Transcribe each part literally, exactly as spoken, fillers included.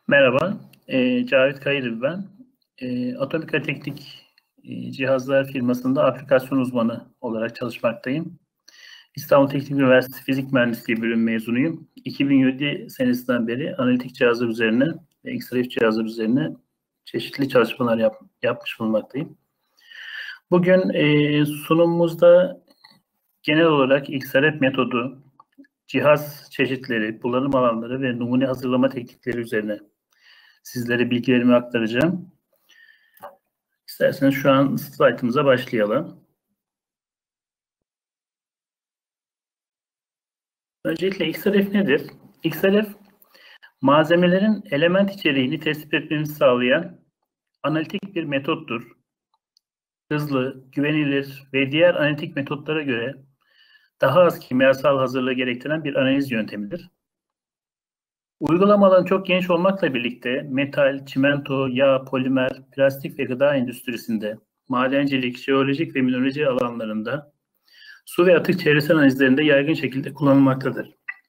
Merhaba, e, Cavit Kayırı ben. E, Atomika Teknik e, Cihazlar firmasında aplikasyon uzmanı olarak çalışmaktayım. İstanbul Teknik Üniversitesi Fizik Mühendisliği bölüm mezunuyum. iki bin yedi senesinden beri analitik cihazlar üzerine ve X R F cihazlar üzerine çeşitli çalışmalar yap, yapmış bulunmaktayım. Bugün e, sunumumuzda genel olarak X R F metodu, cihaz çeşitleri, kullanım alanları ve numune hazırlama teknikleri üzerine sizlere bilgilerimi aktaracağım. İsterseniz şu an slaytımıza başlayalım. Öncelikle X R F nedir? X R F, malzemelerin element içeriğini tespit etmemizi sağlayan analitik bir metottur. Hızlı, güvenilir ve diğer analitik metotlara göre daha az kimyasal hazırlığı gerektiren bir analiz yöntemidir. Uygulama alanı çok geniş olmakla birlikte metal, çimento, yağ, polimer, plastik ve gıda endüstrisinde, madencilik, jeolojik ve mineraloji alanlarında, su ve atık çevresel analizlerinde yaygın şekilde kullanılmaktadır.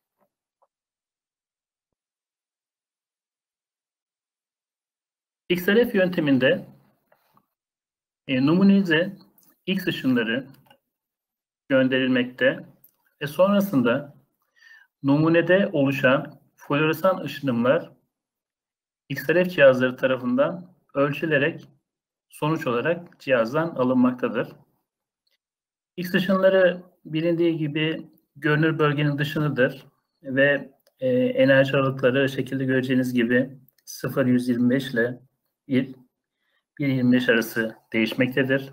X R F yönteminde e, numunize X ışınları gönderilmekte ve sonrasında numunede oluşan floresan ışınımlar X R F cihazları tarafından ölçülerek sonuç olarak cihazdan alınmaktadır. X ışınları bilindiği gibi görünür bölgenin dışındadır ve e, enerji aralıkları şekilde göreceğiniz gibi sıfır virgül yüz yirmi beş ile bir virgül yirmi beş arası değişmektedir.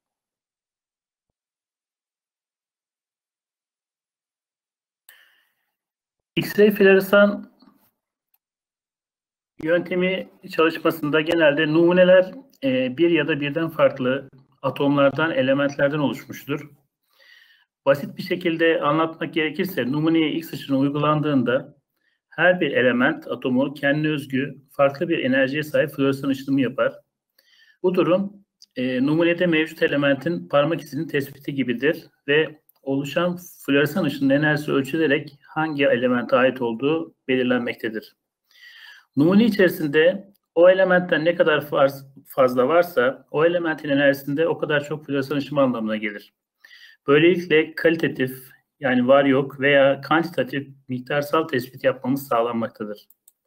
X-ray floresan yöntemi çalışmasında genelde numuneler e, bir ya da birden farklı atomlardan, elementlerden oluşmuştur. Basit bir şekilde anlatmak gerekirse numuneye X ışını uygulandığında her bir element atomu kendine özgü farklı bir enerjiye sahip floresan ışınımı yapar. Bu durum e, numunede mevcut elementin parmak izinin tespiti gibidir ve oluşan floresan ışının enerjisi ölçülerek hangi elemente ait olduğu belirlenmektedir. Numune içerisinde o elementten ne kadar fazla varsa o elementin enerjisinde o kadar çok floresan ışını anlamına gelir. Böylelikle kalitatif yani var yok veya kantitatif miktarsal tespit yapmamız sağlanmaktadır.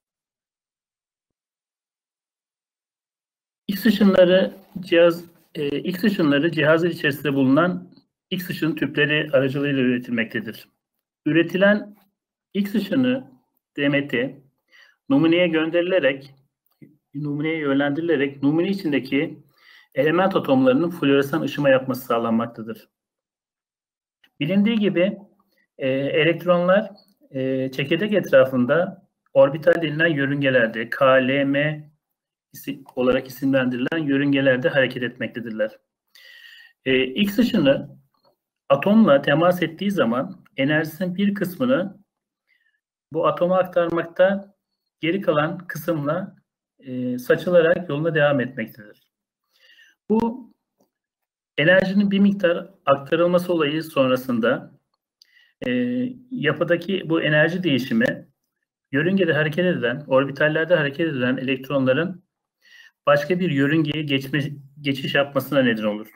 X ışınları cihaz e, X ışınları cihazın içerisinde bulunan X ışın tüpleri aracılığıyla üretilmektedir. Üretilen X ışını demeti numuneye gönderilerek numuneye yönlendirilerek numune içindeki element atomlarının floresan ışıma yapması sağlanmaktadır. Bilindiği gibi e, elektronlar e, çekirdek etrafında orbital denilen yörüngelerde K, L, M olarak isimlendirilen yörüngelerde hareket etmektedirler. E, X ışını atomla temas ettiği zaman enerjisinin bir kısmını bu atoma aktarmakta, geri kalan kısımla e, saçılarak yoluna devam etmektedir. Bu enerjinin bir miktar aktarılması olayı sonrasında e, yapıdaki bu enerji değişimi yörüngede hareket eden, orbitallerde hareket eden elektronların başka bir yörüngeye geçme, geçiş yapmasına neden olur.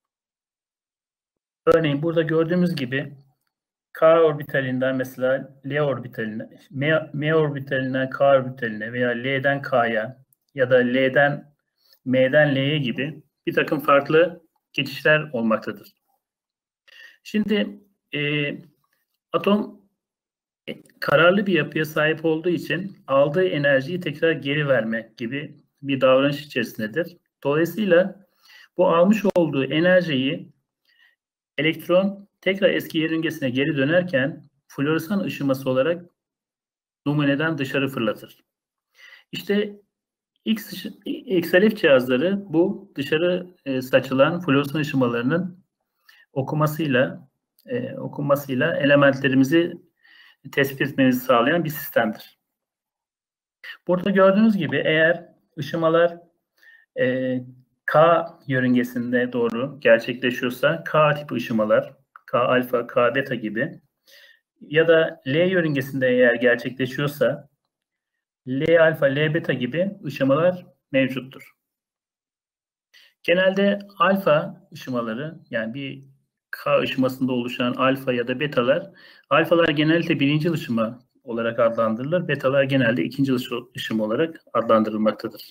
Örneğin burada gördüğümüz gibi K orbitalinden mesela L orbitaline, M, M orbitalinden K orbitaline veya L'den K'ya ya da L'den M'den L'ye gibi bir takım farklı geçişler olmaktadır. Şimdi e, atom kararlı bir yapıya sahip olduğu için aldığı enerjiyi tekrar geri verme gibi bir davranış içerisindedir. Dolayısıyla bu almış olduğu enerjiyi elektron tekrar eski yörüngesine geri dönerken floresan ışıması olarak numuneden dışarı fırlatır. İşte X, X R F cihazları bu dışarı e, saçılan floresan ışımalarının okumasıyla e, okunmasıyla elementlerimizi tespit etmemizi sağlayan bir sistemdir. Burada gördüğünüz gibi eğer ışımalar e, K yörüngesinde doğru gerçekleşiyorsa K tipi ışımalar, K alfa, K beta gibi ya da L yörüngesinde eğer gerçekleşiyorsa L alfa, L beta gibi ışımalar mevcuttur. Genelde alfa ışımaları, yani bir K ışımasında oluşan alfa ya da betalar, alfalar genelde birinci ışıma olarak adlandırılır, betalar genelde ikinci ışıma olarak adlandırılmaktadır.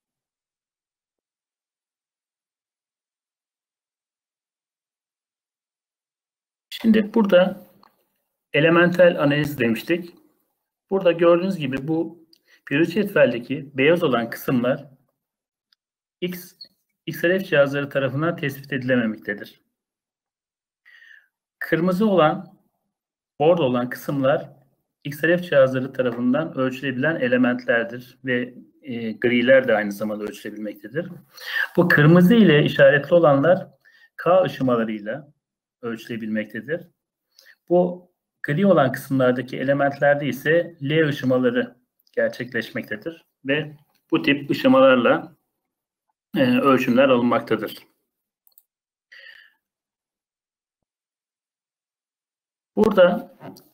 Şimdi burada elementel analiz demiştik. Burada gördüğünüz gibi bu periyodik cetveldeki beyaz olan kısımlar X, X R F cihazları tarafından tespit edilememektedir. Kırmızı olan, bordo olan kısımlar X R F cihazları tarafından ölçülebilen elementlerdir ve e, griler de aynı zamanda ölçülebilmektedir. Bu kırmızı ile işaretli olanlar K ışımalarıyla ölçülebilmektedir. Bu gri olan kısımlardaki elementlerde ise L ışımaları gerçekleşmektedir ve bu tip ışımalarla e, ölçümler alınmaktadır. Burada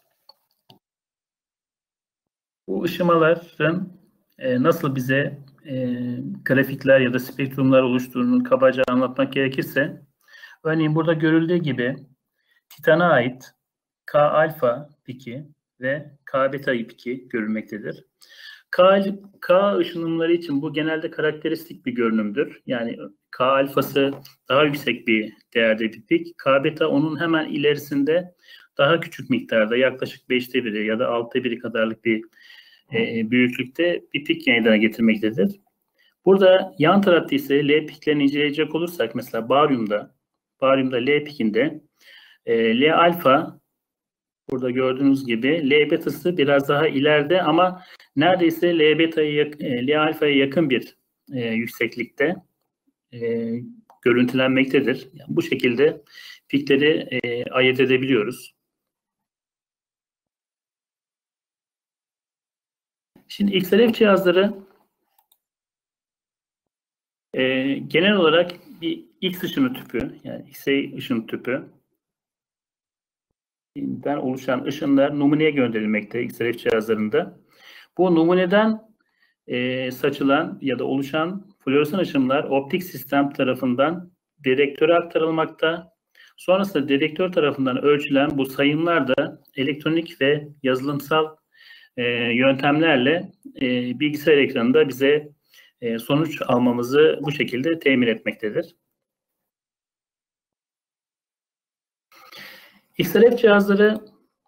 bu ışımaların e, nasıl bize e, grafikler ya da spektrumlar oluşturduğunu kabaca anlatmak gerekirse, örneğin burada görüldüğü gibi Titan'a ait K alfa piki ve K beta piki görülmektedir. K, K ışınımları için bu genelde karakteristik bir görünümdür. Yani K alfası daha yüksek bir değerde bir pik. K beta onun hemen ilerisinde daha küçük miktarda, yaklaşık beşte biri ya da altıda biri kadarlık bir e, büyüklükte bir pik meydana getirmektedir. Burada yan tarafta ise L piklerini inceleyecek olursak, mesela baryumda, baryumda L pikinde e, L alfa, burada gördüğünüz gibi L betası biraz daha ileride ama neredeyse L beta'ya, L alfa'ya yakın bir e, yükseklikte e, görüntülenmektedir. Yani bu şekilde pikleri e, ayırt edebiliyoruz. Şimdi X R F cihazları e, genel olarak bir X ışını tüpü, yani X-ray ışın tüpü den oluşan ışınlar numuneye gönderilmekte X R F cihazlarında. Bu numuneden e, saçılan ya da oluşan floresan ışınlar optik sistem tarafından detektöre aktarılmakta. Sonrasında detektör tarafından ölçülen bu sayımlar da elektronik ve yazılımsal e, yöntemlerle e, bilgisayar ekranında bize e, sonuç almamızı bu şekilde temin etmektedir. X R F cihazları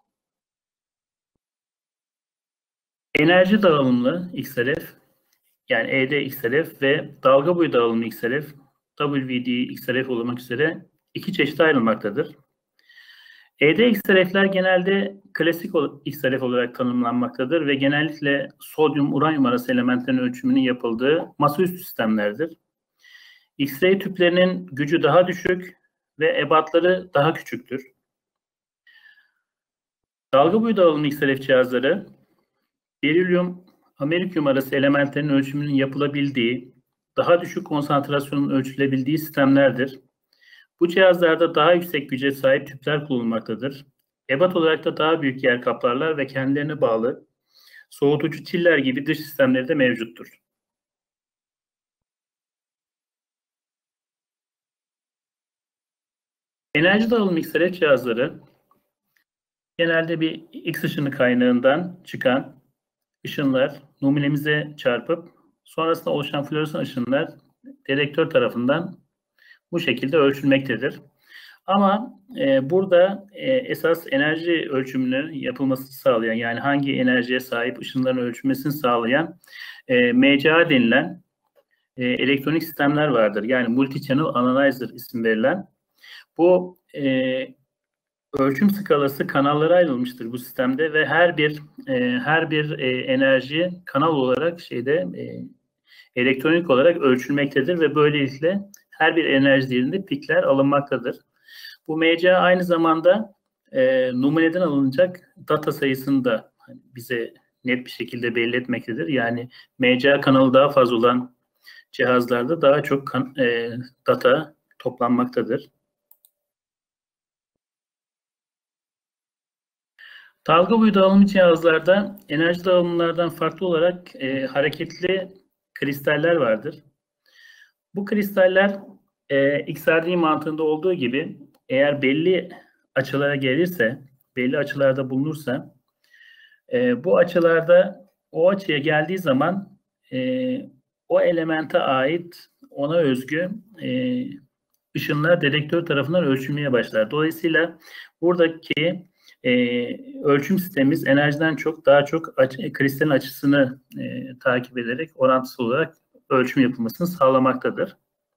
enerji dağılımlı X R F, yani E D X R F ve dalga boyu dağılımlı X R F, W D X R F olmak üzere iki çeşite ayrılmaktadır. E D X R F'ler genelde klasik X R F olarak tanımlanmaktadır ve genellikle sodyum, uranyum arası elementlerin ölçümünün yapıldığı masaüstü sistemlerdir. X-ray tüplerinin gücü daha düşük ve ebatları daha küçüktür. Dalga boyu dağılımlı X R F cihazları, berilyum, amerikyum arası elementlerin ölçümünün yapılabildiği, daha düşük konsantrasyonun ölçülebildiği sistemlerdir. Bu cihazlarda daha yüksek güce sahip tüpler kullanılmaktadır. Ebat olarak da daha büyük yer kaplarlar ve kendilerine bağlı soğutucu çiller gibi dış sistemleri de mevcuttur. Enerji dağılımı X R F cihazları genelde bir X ışını kaynağından çıkan ışınlar numunemize çarpıp sonrasında oluşan floresan ışınlar detektör tarafından bu şekilde ölçülmektedir. Ama e, burada e, esas enerji ölçümünü yapılmasını sağlayan, yani hangi enerjiye sahip ışınların ölçülmesini sağlayan e, M C A denilen e, elektronik sistemler vardır. Yani Multi-Channel Analyzer isim verilen. Bu e, ölçüm skalası kanallara ayrılmıştır bu sistemde ve her bir e, her bir e, enerji kanal olarak şeyde e, elektronik olarak ölçülmektedir ve böylelikle her bir enerji değerinde pikler alınmaktadır. Bu M C A aynı zamanda e, numuneden alınacak data sayısını da bize net bir şekilde belli etmektedir. Yani M C A kanalı daha fazla olan cihazlarda daha çok kan, e, data toplanmaktadır. Dalga boyu dağılımı cihazlarda enerji dağılımlardan farklı olarak e, hareketli kristaller vardır. Bu kristaller e, X R D mantığında olduğu gibi eğer belli açılara gelirse, belli açılarda bulunursa e, bu açılarda o açıya geldiği zaman e, o elemente ait ona özgü e, ışınlar dedektör tarafından ölçülmeye başlar. Dolayısıyla buradaki e, ölçüm sistemimiz enerjiden çok daha çok açı, kristalin açısını e, takip ederek orantısal olarak ölçüm yapılmasını sağlamaktadır.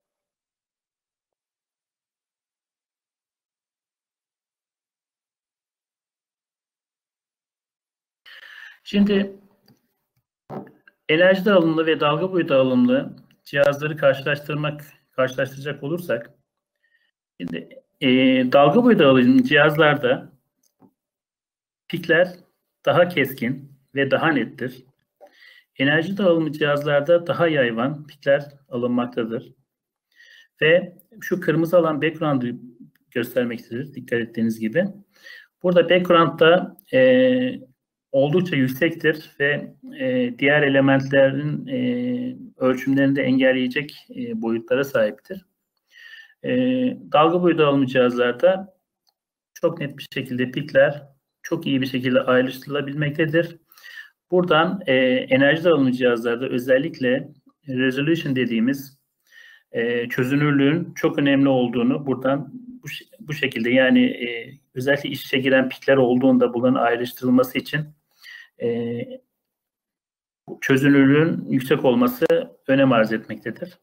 Şimdi enerji dağılımlı ve dalga boyu dağılımlı cihazları karşılaştırmak karşılaştıracak olursak, şimdi e, dalga boyu dağılımlı cihazlarda pikler daha keskin ve daha nettir. Enerji dağılımı cihazlarda daha yayvan pikler alınmaktadır. Ve şu kırmızı alan background'u göstermektedir, dikkat ettiğiniz gibi. Burada background'da e, oldukça yüksektir ve e, diğer elementlerin e, ölçümlerini de engelleyecek e, boyutlara sahiptir. E, dalga boyu dağılımı cihazlarda çok net bir şekilde pikler çok iyi bir şekilde ayrıştırılabilmektedir. Buradan e, enerji dağılımı cihazlarda özellikle resolution dediğimiz e, çözünürlüğün çok önemli olduğunu buradan bu, bu şekilde yani e, özellikle iç içe giren pikler olduğunda bunların ayrıştırılması için e, çözünürlüğün yüksek olması önem arz etmektedir.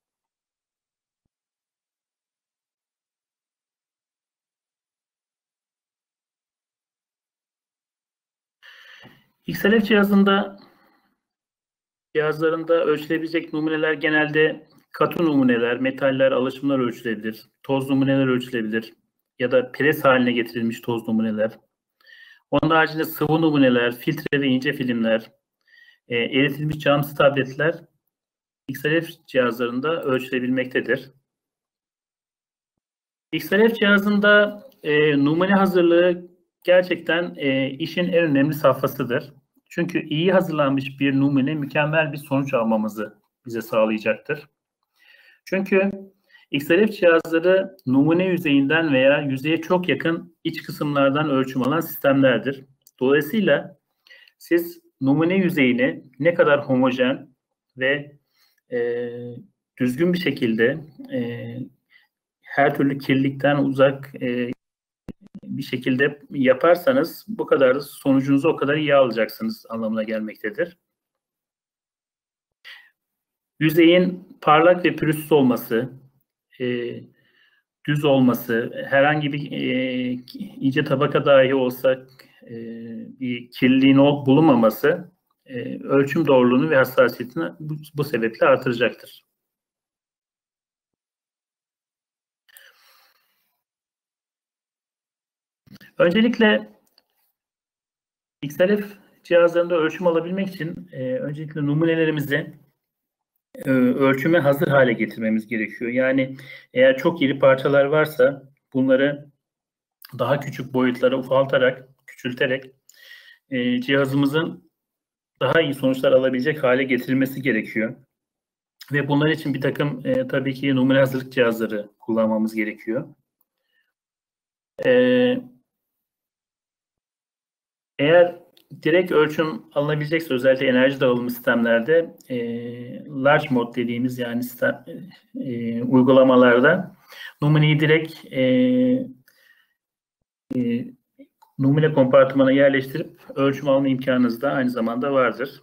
X L F cihazında cihazlarında ölçülebilecek numuneler genelde katı numuneler, metaller, alaşımlar ölçülebilir. Toz numuneler ölçülebilir. Ya da pres haline getirilmiş toz numuneler. Onun haricinde sıvı numuneler, filtre ve ince filmler, e, eritilmiş camsız tabletler X L F cihazlarında ölçülebilmektedir. X L F cihazında e, numune hazırlığı gerçekten e, işin en önemli safhasıdır. Çünkü iyi hazırlanmış bir numune mükemmel bir sonuç almamızı bize sağlayacaktır. Çünkü X L F cihazları numune yüzeyinden veya yüzeye çok yakın iç kısımlardan ölçüm alan sistemlerdir. Dolayısıyla siz numune yüzeyini ne kadar homojen ve e, düzgün bir şekilde e, her türlü kirlilikten uzak e, bir şekilde yaparsanız bu kadar sonucunuzu o kadar iyi alacaksınız anlamına gelmektedir. Yüzeyin parlak ve pürüzsüz olması, e, düz olması, herhangi bir e, ince tabaka dahi olsa e, bir kirliliğin bulunmaması e, ölçüm doğruluğunu ve hassasiyetini bu, bu sebeple artıracaktır. Öncelikle X L F cihazlarında ölçüm alabilmek için e, öncelikle numunelerimizi e, ölçüme hazır hale getirmemiz gerekiyor. Yani eğer çok iri parçalar varsa bunları daha küçük boyutlara ufaltarak, küçülterek e, cihazımızın daha iyi sonuçlar alabilecek hale getirilmesi gerekiyor. Ve bunlar için bir takım e, tabii ki numune hazırlık cihazları kullanmamız gerekiyor. E, eğer direkt ölçüm alınabilecekse özellikle enerji dağılımı sistemlerde e, large mode dediğimiz yani sistem, e, uygulamalarda numuneyi direkt e, e, numune kompartımana yerleştirip ölçüm alma imkanınız da aynı zamanda vardır.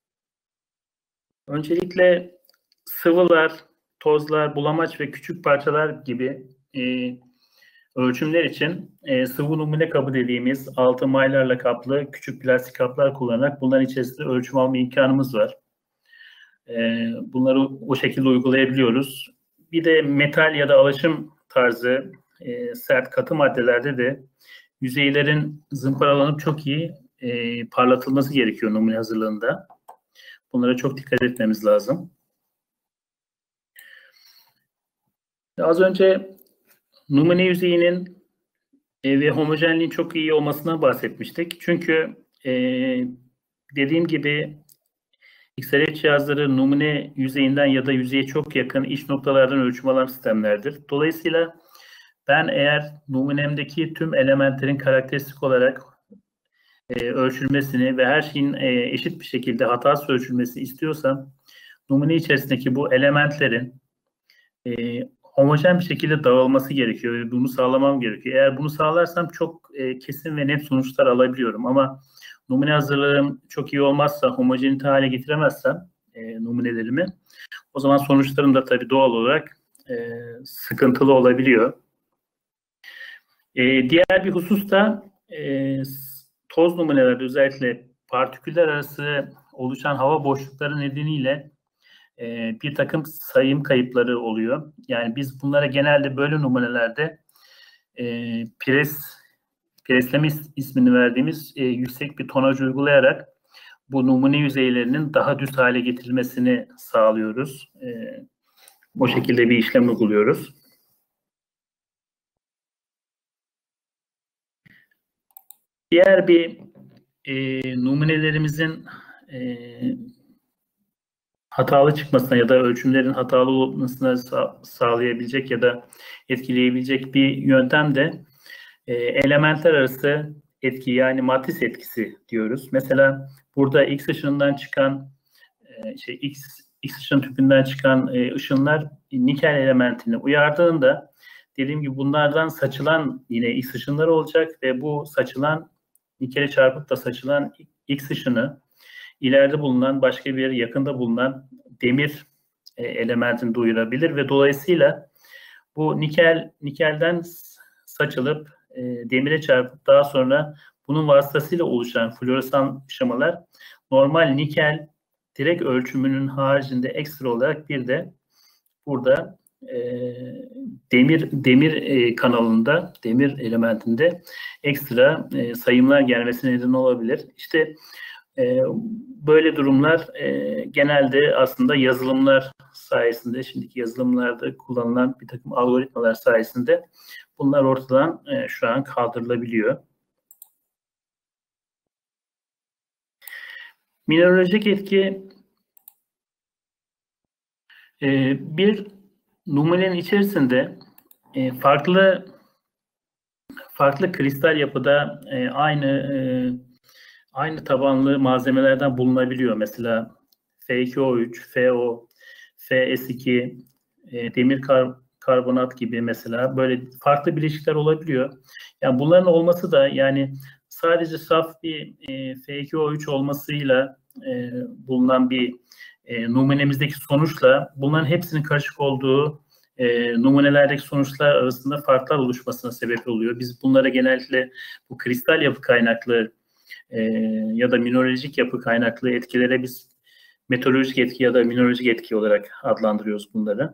Öncelikle sıvılar, tozlar, bulamaç ve küçük parçalar gibi e, ölçümler için e, sıvı numune kabı dediğimiz altı maylarla kaplı küçük plastik kaplar kullanarak bunların içerisinde ölçüm alma imkanımız var. E, bunları o şekilde uygulayabiliyoruz. Bir de metal ya da alaşım tarzı e, sert katı maddelerde de yüzeylerin zımparalanıp çok iyi e, parlatılması gerekiyor numune hazırlığında. Bunlara çok dikkat etmemiz lazım. Az önce numune yüzeyinin E, ve homojenliğin çok iyi olmasından bahsetmiştik. Çünkü e, dediğim gibi X R F cihazları numune yüzeyinden ya da yüzeye çok yakın iç noktalardan ölçüm alan sistemlerdir. Dolayısıyla ben eğer numunemdeki tüm elementlerin karakteristik olarak e, ölçülmesini ve her şeyin e, eşit bir şekilde hatasız ölçülmesini istiyorsam numune içerisindeki bu elementlerin e, homojen bir şekilde dağılması gerekiyor ve bunu sağlamam gerekiyor. Eğer bunu sağlarsam çok e, kesin ve net sonuçlar alabiliyorum ama numune hazırlığım çok iyi olmazsa, homojenite hale getiremezsem e, numunelerimi, o zaman sonuçlarım da tabii doğal olarak e, sıkıntılı olabiliyor. E, diğer bir husus da e, toz numunelerde özellikle partiküller arası oluşan hava boşlukları nedeniyle e, bir takım sayım kayıpları oluyor. Yani biz bunlara genelde böyle numunelerde e, pres, presleme ismini verdiğimiz e, yüksek bir tonaj uygulayarak bu numune yüzeylerinin daha düz hale getirilmesini sağlıyoruz. E, o şekilde bir işlem uyguluyoruz. Diğer bir e, numunelerimizin e, hatalı çıkmasına ya da ölçümlerin hatalı olmasına sa- sağlayabilecek ya da etkileyebilecek bir yöntem de e, elementler arası etki, yani matris etkisi diyoruz. Mesela burada X ışığından çıkan e, şey X X ışın tüpünden çıkan e, ışınlar nikel elementini uyardığında, dediğim gibi bunlardan saçılan yine X ışınları olacak ve bu saçılan nikele çarpıp da saçılan X ışını ileride bulunan başka bir yakında bulunan demir e, elementini duyurabilir ve dolayısıyla bu nikel nikelden saçılıp e, demire çarpıp daha sonra bunun vasıtasıyla oluşan floresan şemalar normal nikel direkt ölçümünün haricinde ekstra olarak bir de burada e, demir demir e, kanalında, demir elementinde ekstra e, sayımlar gelmesine neden olabilir. İşte e, böyle durumlar e, genelde aslında yazılımlar sayesinde, şimdiki yazılımlarda kullanılan bir takım algoritmalar sayesinde bunlar ortadan e, şu an kaldırılabiliyor. Mineralojik etki e, bir numunenin içerisinde e, farklı farklı kristal yapıda e, aynı e, aynı tabanlı malzemelerden bulunabiliyor. Mesela F iki O üç, F O, F S iki, e, demir kar, karbonat gibi mesela böyle farklı bileşikler olabiliyor. Yani bunların olması da, yani sadece saf bir e, F iki O üç olmasıyla e, bulunan bir e, numunemizdeki sonuçla bunların hepsinin karışık olduğu e, numunelerdeki sonuçlar arasında farklar oluşmasına sebep oluyor. Biz bunlara genellikle bu kristal yapı kaynaklı e, ya da mineralojik yapı kaynaklı etkilere biz meteorolojik etki ya da mineralojik etki olarak adlandırıyoruz bunları.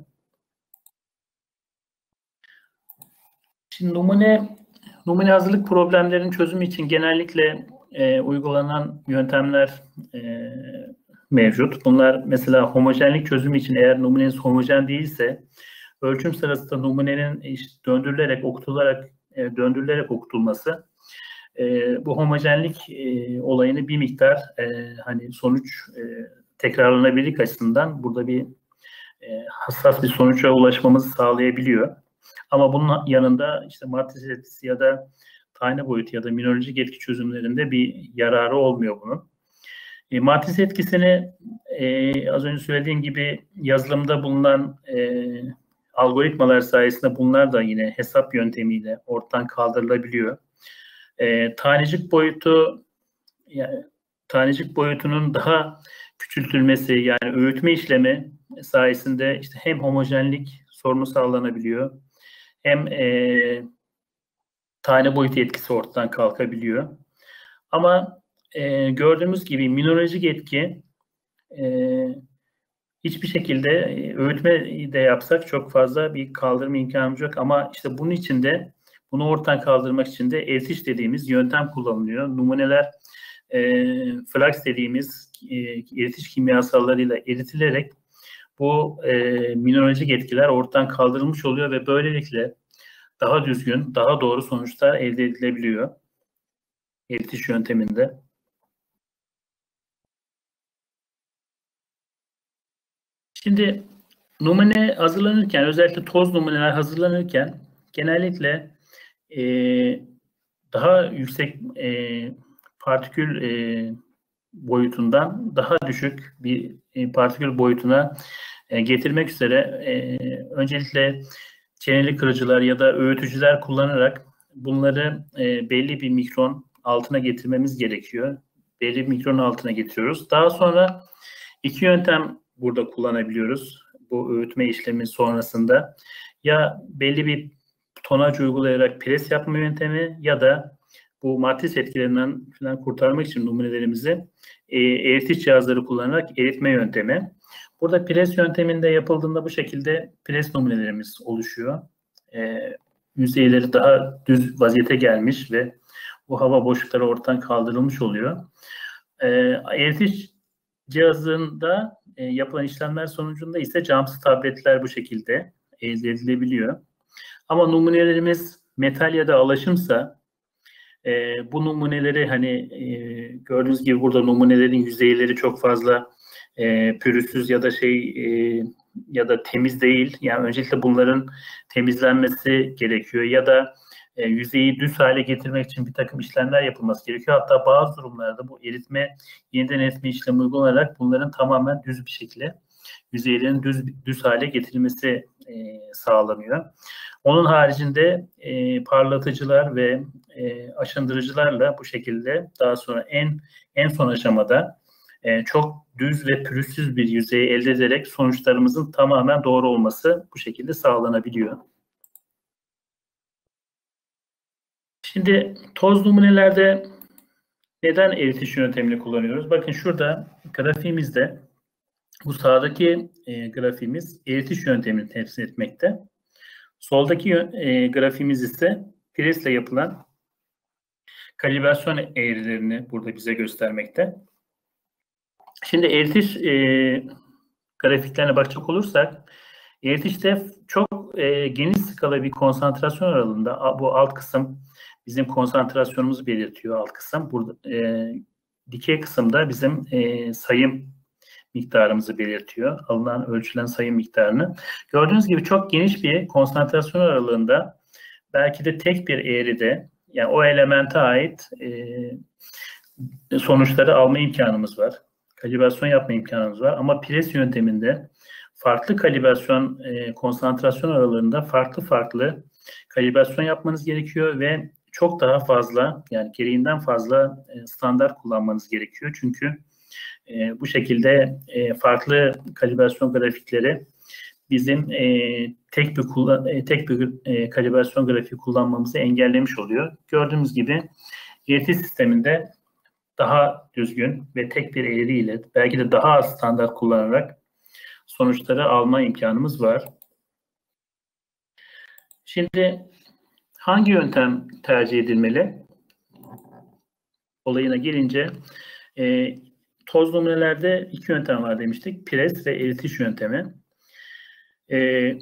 Şimdi numune numune hazırlık problemlerinin çözümü için genellikle e, uygulanan yöntemler e, mevcut. Bunlar mesela homojenlik çözümü için, eğer numuneniz homojen değilse ölçüm sırasında numunenin işte döndürülerek, okutularak e, döndürülerek okutulması e, bu homojenlik e, olayını bir miktar e, hani sonuç e, tekrarlanabilirlik açısından burada bir e, hassas bir sonuca ulaşmamızı sağlayabiliyor. Ama bunun yanında işte matris etkisi ya da tane boyutu ya da mineralojik etki çözümlerinde bir yararı olmuyor bunun. E, matris etkisini e, az önce söylediğim gibi yazılımda bulunan e, algoritmalar sayesinde bunlar da yine hesap yöntemiyle ortadan kaldırılabiliyor. E, tanecik boyutu yani tanecik boyutunun daha küçültülmesi, yani öğütme işlemi sayesinde işte hem homojenlik sorunu sağlanabiliyor, hem e, tane boyutu etkisi ortadan kalkabiliyor. Ama e, gördüğümüz gibi mineralojik etki e, hiçbir şekilde e, öğütme de yapsak çok fazla bir kaldırma imkanımız yok. Ama işte bunun için de, bunu ortadan kaldırmak için de eritiş dediğimiz yöntem kullanılıyor. Numuneler e, flux dediğimiz e, eritiş kimyasallarıyla eritilerek bu e, mineralojik etkiler ortadan kaldırılmış oluyor ve böylelikle daha düzgün, daha doğru sonuçlar elde edilebiliyor eritiş yönteminde. Şimdi numune hazırlanırken, özellikle toz numuneler hazırlanırken genellikle e, daha yüksek e, partikül e, boyutundan daha düşük bir e, partikül boyutuna e, getirmek üzere e, öncelikle çeneli kırıcılar ya da öğütücüler kullanarak bunları e, belli bir mikron altına getirmemiz gerekiyor. Belli bir mikron altına getiriyoruz. Daha sonra iki yöntem burada kullanabiliyoruz bu öğütme işlemi sonrasında. Ya belli bir tonaj uygulayarak pres yapma yöntemi ya da bu matris etkilerinden falan kurtarmak için numunelerimizi e, eritiş cihazları kullanarak eritme yöntemi. Burada pres yönteminde yapıldığında bu şekilde pres numunelerimiz oluşuyor. E, yüzeyleri daha düz vaziyete gelmiş ve bu hava boşlukları ortadan kaldırılmış oluyor. E, eritiş cihazında e, yapılan işlemler sonucunda ise camsız tabletler bu şekilde elde edilebiliyor. Ama numunelerimiz metal ya da alaşımsa e, bu numuneleri hani e, gördüğünüz gibi burada numunelerin yüzeyleri çok fazla e, pürüzsüz ya da şey e, ya da temiz değil. Yani öncelikle bunların temizlenmesi gerekiyor ya da e, yüzeyi düz hale getirmek için bir takım işlemler yapılması gerekiyor. Hatta bazı durumlarda bu eritme, yeniden eritme işlemi uygulanarak bunların tamamen düz bir şekilde yüzeylerin düz düz hale getirilmesi e, sağlanıyor. Onun haricinde e, parlatıcılar ve e, aşındırıcılarla bu şekilde daha sonra en en son aşamada e, çok düz ve pürüzsüz bir yüzeyi elde ederek sonuçlarımızın tamamen doğru olması bu şekilde sağlanabiliyor. Şimdi toz numunelerde neden eritiş yöntemini kullanıyoruz? Bakın şurada grafiğimizde bu sağdaki e, grafiğimiz eritiş yöntemini temsil etmekte. Soldaki e, grafiğimiz ise presle yapılan kalibrasyon eğrilerini burada bize göstermekte. Şimdi eritiş e, grafiklerine bakacak olursak, eritişte çok e, geniş skala bir konsantrasyon aralığında bu alt kısım bizim konsantrasyonumuzu belirtiyor alt kısım. Burada e, dikey kısımda bizim e, sayım miktarımızı belirtiyor. Alınan, ölçülen sayım miktarını. Gördüğünüz gibi çok geniş bir konsantrasyon aralığında belki de tek bir eğride yani o elemente ait e, sonuçları alma imkanımız var. Kalibrasyon yapma imkanımız var. Ama pres yönteminde farklı kalibrasyon, e, konsantrasyon aralığında farklı farklı kalibrasyon yapmanız gerekiyor ve çok daha fazla yani gereğinden fazla e, standart kullanmanız gerekiyor. Çünkü e, bu şekilde e, farklı kalibrasyon grafikleri bizim e, tek bir kullan e, tek bir e, kalibrasyon grafiği kullanmamızı engellemiş oluyor. Gördüğümüz gibi eritiş sisteminde daha düzgün ve tek bir eğriyle belki de daha az standart kullanarak sonuçları alma imkanımız var. Şimdi hangi yöntem tercih edilmeli? Olayına gelince e, toz numunelerde iki yöntem var demiştik. Pres ve eritiş yöntemi. E,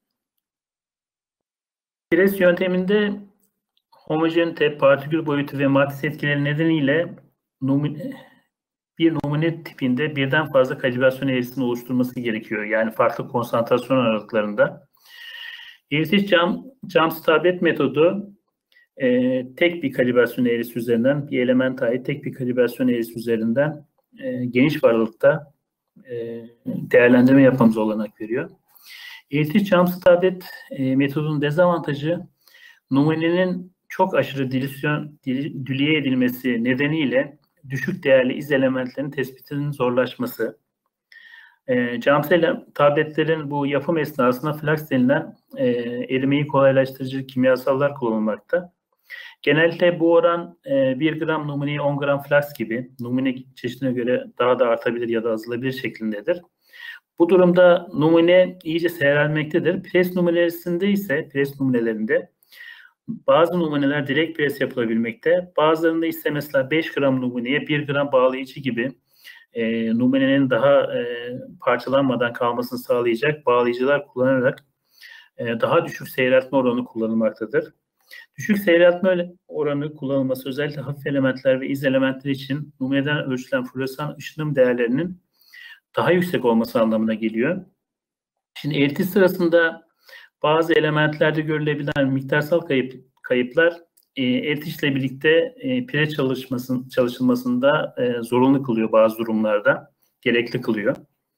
pres yönteminde homojenite, partikül boyutu ve matris etkileri nedeniyle numune, bir numune tipinde birden fazla kalibrasyon eğrisini oluşturması gerekiyor. Yani farklı konsantrasyon aralıklarında. Eritiş cam, cam tablet metodu e, tek bir kalibrasyon eğrisi üzerinden, bir element ait tek bir kalibrasyon eğrisi üzerinden e, geniş bir aralıkta e, değerlendirme yapmamız olanak veriyor. Eritiş cam tablet e, metodunun dezavantajı numunenin çok aşırı dilüsyon, dil, dülye edilmesi nedeniyle düşük değerli iz elementlerinin tespitinin zorlaşması. E, cam tabletlerin bu yapım esnasında flaks denilen e, erimeyi kolaylaştırıcı kimyasallar kullanılmakta. Genellikle bu oran e, bir gram numuneye on gram flaks gibi numune çeşidine göre daha da artabilir ya da azalabilir şeklindedir. Bu durumda numune iyice seyrelmektedir. Pres numunelerinde ise pres numunelerinde bazı numuneler direkt pres yapılabilmekte. Bazılarında ise mesela beş gram numuneye bir gram bağlayıcı gibi e, numunenin daha e, parçalanmadan kalmasını sağlayacak bağlayıcılar kullanarak e, daha düşük seyreltme oranı kullanılmaktadır. Düşük seyreltme oranı kullanılması özellikle hafif elementler ve iz elementler için numuneden ölçülen floresan ışınım değerlerinin daha yüksek olması anlamına geliyor. Şimdi eğitim sırasında bazı elementlerde görülebilen miktarsal kayıp, kayıplar e, eritişle birlikte e, pire çalışmasın, çalışılmasında e, zorunlu kılıyor bazı durumlarda, gerekli kılıyor.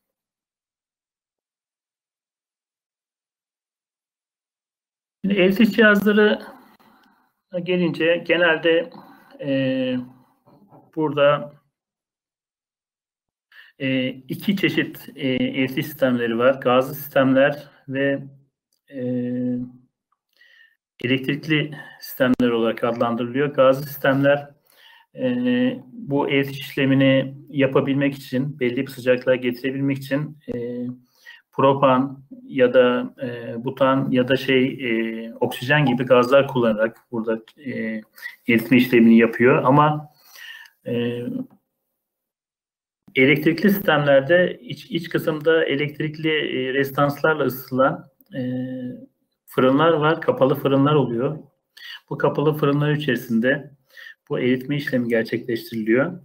Şimdi eritiş cihazları gelince genelde e, burada e, iki çeşit e, eritiş sistemleri var. Gazlı sistemler ve e, elektrikli sistemler olarak adlandırılıyor. Gazlı sistemler e, bu eritiş işlemini yapabilmek için, belli bir sıcaklığa getirebilmek için e, propan ya da e, butan ya da şey e, oksijen gibi gazlar kullanarak burada e, eritme işlemini yapıyor. Ama e, elektrikli sistemlerde iç, iç kısımda elektrikli e, rezistanslarla ısıtılan e, fırınlar var, kapalı fırınlar oluyor. Bu kapalı fırınlar içerisinde bu eritme işlemi gerçekleştiriliyor.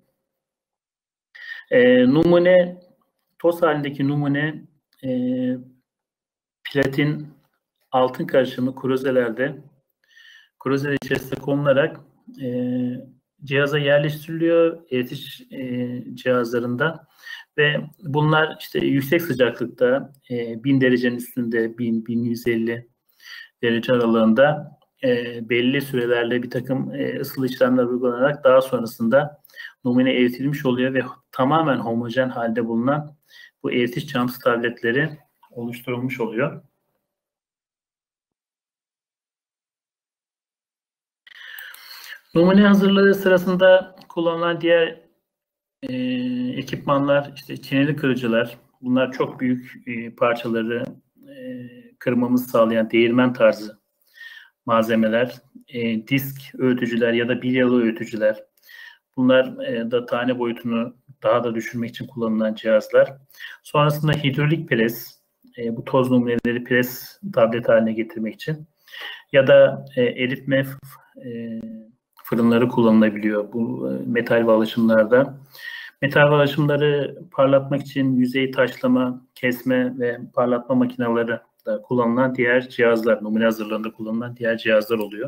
E, numune, toz halindeki numune e, platin altın karışımı kruzelerde, kruzeler içerisinde konularak e, cihaza yerleştiriliyor eritiş e, cihazlarında ve bunlar işte yüksek sıcaklıkta e, bin derecenin üstünde bin bin yüz elli derece aralığında e, belli sürelerle bir takım e, ısılı işlemler uygulanarak daha sonrasında numune eritilmiş oluyor ve tamamen homojen halde bulunan bu eritiş camsı tabletleri oluşturulmuş oluyor. Numune hazırlığı sırasında kullanılan diğer e, ekipmanlar, işte çeneli kırıcılar. Bunlar çok büyük e, parçaları e, kırmamızı sağlayan değirmen tarzı malzemeler. E, disk öğütücüler ya da bilyalı öğütücüler. Bunlar e, da tane boyutunu daha da düşürmek için kullanılan cihazlar. Sonrasında hidrolik pres. E, bu toz numuneleri pres tablet haline getirmek için. Ya da e, eritme e, fırınları kullanılabiliyor bu metal bağlaşımlarda. Metal bağlaşımları parlatmak için yüzey taşlama, kesme ve parlatma makineleri da kullanılan diğer cihazlar, numune hazırlığında kullanılan diğer cihazlar oluyor.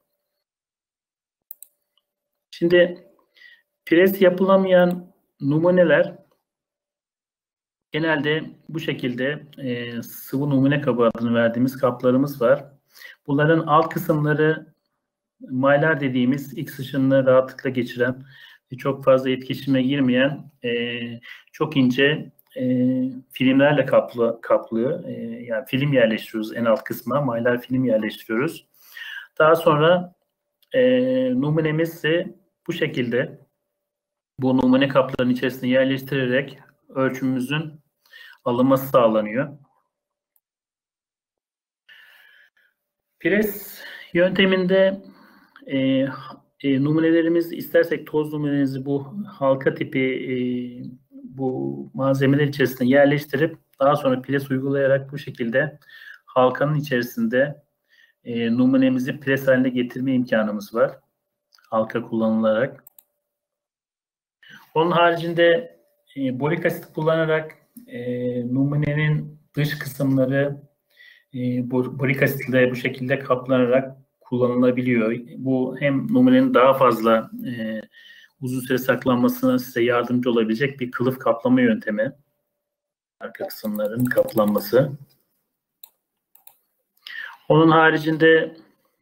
Şimdi pres yapılamayan numuneler genelde bu şekilde e, sıvı numune kabı adını verdiğimiz kaplarımız var. Bunların alt kısımları maylar dediğimiz X ışınını rahatlıkla geçiren ve çok fazla etkileşime girmeyen e, çok ince e, filmlerle kaplı kaplıyor. E, yani film yerleştiriyoruz en alt kısma. Maylar film yerleştiriyoruz. Daha sonra e, numunemiz ise bu şekilde bu numune kaplarının içerisine yerleştirerek ölçümümüzün alınması sağlanıyor. Pres yönteminde e, e, numunelerimiz istersek toz numunemizi bu halka tipi e, bu malzemeler içerisine yerleştirip daha sonra pres uygulayarak bu şekilde halkanın içerisinde e, numunemizi pres haline getirme imkanımız var. Halka kullanılarak. Onun haricinde e, borik asit kullanarak e, numunenin dış kısımları e, borik asitle bu şekilde kaplanarak kullanılabiliyor. Bu hem numunenin daha fazla e, uzun süre saklanmasına size yardımcı olabilecek bir kılıf kaplama yöntemi. Arka kısımların kaplanması. Onun haricinde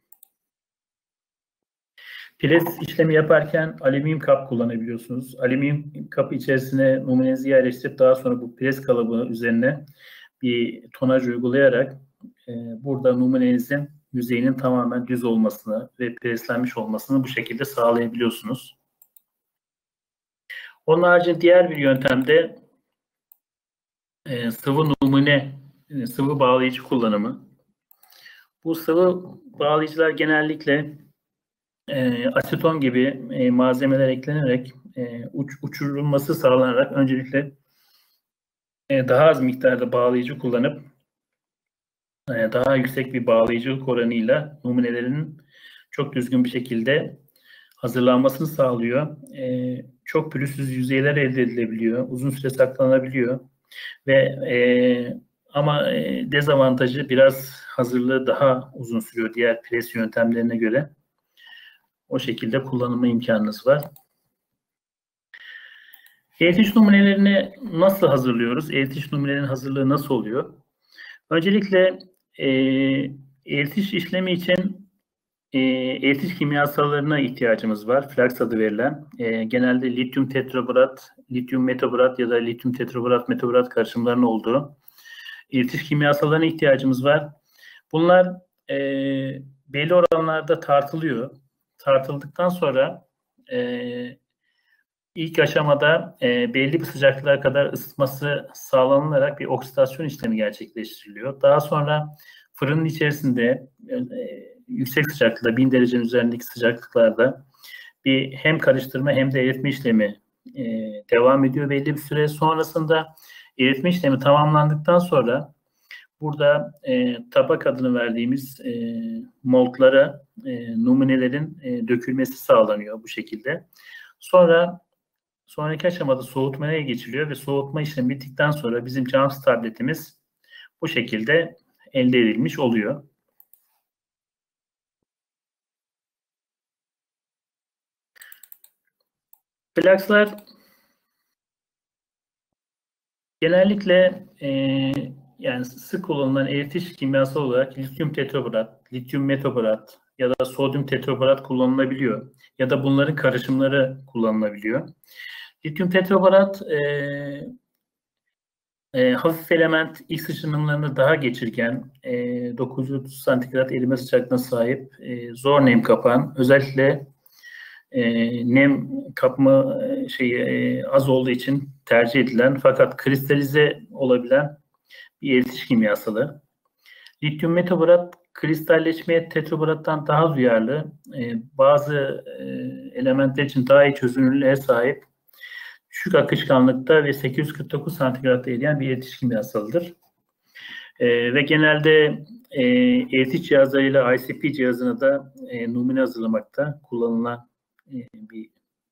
pres işlemi yaparken alüminyum kap kullanabiliyorsunuz. Alüminyum kapı içerisine numunenizi yerleştirip daha sonra bu pres kalıbı üzerine bir tonaj uygulayarak e, burada numunenizin yüzeyinin tamamen düz olmasını ve preslenmiş olmasını bu şekilde sağlayabiliyorsunuz. Onun haricinde diğer bir yöntemde e, sıvı numune, e, sıvı bağlayıcı kullanımı. Bu sıvı bağlayıcılar genellikle e, aseton gibi e, malzemeler eklenerek e, uç, uçurulması sağlanarak öncelikle e, daha az miktarda bağlayıcı kullanıp e, daha yüksek bir bağlayıcılık oranıyla numunelerin çok düzgün bir şekilde hazırlanmasını sağlıyor. E, çok pürüzsüz yüzeyler elde edilebiliyor. Uzun süre saklanabiliyor. Ve e, ama e, dezavantajı biraz hazırlığı daha uzun sürüyor diğer pres yöntemlerine göre. O şekilde kullanılma imkanınız var. Eğitiş numunelerini nasıl hazırlıyoruz? Eğitiş numunelerinin hazırlığı nasıl oluyor? Öncelikle e, eğitiş işlemi için e, eğitiş kimyasallarına ihtiyacımız var. Flaks adı verilen. E, genelde lityum tetraborat, lityum metaborat ya da lityum tetraborat metaborat karışımlarının olduğu eğitiş kimyasallarına ihtiyacımız var. Bunlar e, belli oranlarda tartılıyor. Tartıldıktan sonra e, ilk aşamada e, belli bir sıcaklığa kadar ısıtması sağlanılarak bir oksidasyon işlemi gerçekleştiriliyor. Daha sonra fırının içerisinde e, yüksek sıcaklıkta, bin derecenin üzerindeki sıcaklıklarda bir hem karıştırma hem de eritme işlemi e, devam ediyor belli bir süre. Sonrasında eritme işlemi tamamlandıktan sonra burada e, tabak adını verdiğimiz e, moldlara e, numunelerin e, dökülmesi sağlanıyor bu şekilde. Sonra sonraki aşamada soğutmaya geçiliyor ve soğutma işlemi bittikten sonra bizim Jams tabletimiz bu şekilde elde edilmiş oluyor. Flakslar genellikle e, yani sık kullanılan eritiş kimyasal olarak lityum tetraborat, lityum metaborat ya da sodyum tetraborat kullanılabiliyor. Ya da bunların karışımları kullanılabiliyor. Lityum tetraborat e, e, hafif element X ışınımlarını daha geçirgen, e, dokuz yüz otuz santigrat erime sıcaklığına sahip, e, zor nem kapan, özellikle e, nem kapma şeyi e, az olduğu için tercih edilen fakat kristalize olabilen bir eritiş kimyasalı. Lityum metaborat kristalleşmeye tetraborattan daha duyarlı, e, bazı e, elementler için daha iyi çözünürlüğe sahip, düşük akışkanlıkta ve sekiz yüz kırk dokuz santigratta eriyen bir eritiş kimyasalıdır. E, ve genelde e, eritiş cihazlarıyla I C P cihazına da e, numune hazırlamakta kullanılan e, bir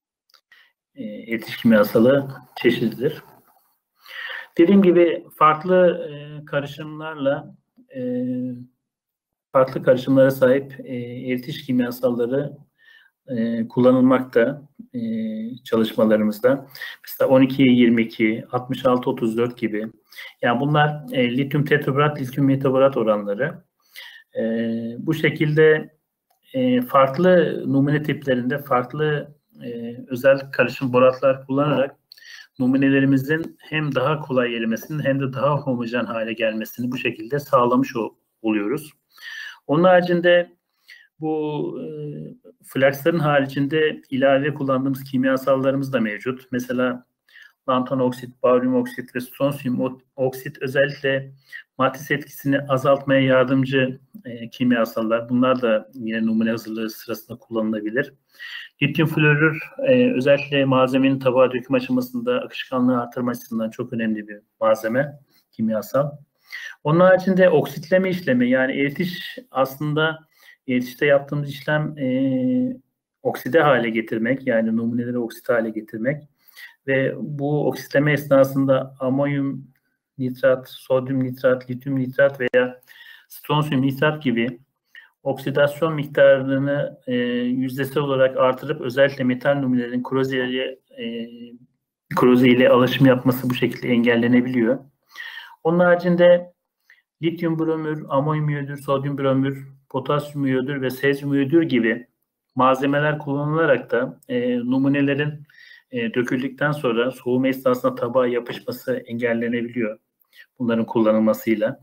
e, eritiş kimyasalı çeşididir. Dediğim gibi farklı e, karışımlarla e, farklı karışımlara sahip e, eritiş kimyasalları e, kullanılmakta e, çalışmalarımızda. Mesela on ikiye yirmi iki, altmış altı otuz dört gibi. Yani bunlar e, lityum tetraborat, lityum metaborat oranları. E, bu şekilde e, farklı numune tiplerinde farklı e, özel karışım boratlar kullanarak numunelerimizin hem daha kolay erimesini hem de daha homojen hale gelmesini bu şekilde sağlamış oluyoruz. Onun haricinde bu e, flaksların haricinde ilave kullandığımız kimyasallarımız da mevcut. Mesela lantan oksit, baryum oksit ve stronsiyum oksit özellikle matris etkisini azaltmaya yardımcı e, kimyasallar. Bunlar da yine numune hazırlığı sırasında kullanılabilir. Lityum florür e, özellikle malzemenin tabağa döküm aşamasında akışkanlığı artırma açısından çok önemli bir malzeme, kimyasal. Onun haricinde oksitleme işlemi, yani eritiş aslında eritişte yaptığımız işlem e, okside hale getirmek, yani numuneleri oksit hale getirmek ve bu oksitleme esnasında amonyum nitrat, sodyum nitrat, lityum nitrat veya stronsiyum nitrat gibi oksidasyon miktarını e, yüzdesel olarak artırıp özellikle metal numunelerin koroziyeye e, koroziye ile alışım yapması bu şekilde engellenebiliyor. Onun haricinde lityum bromür, amonyum iyodür, sodyum bromür, potasyum iyodür ve sezyum iyodür gibi malzemeler kullanılarak da e, numunelerin e, döküldükten sonra soğuma esnasında tabağa yapışması engellenebiliyor bunların kullanılmasıyla.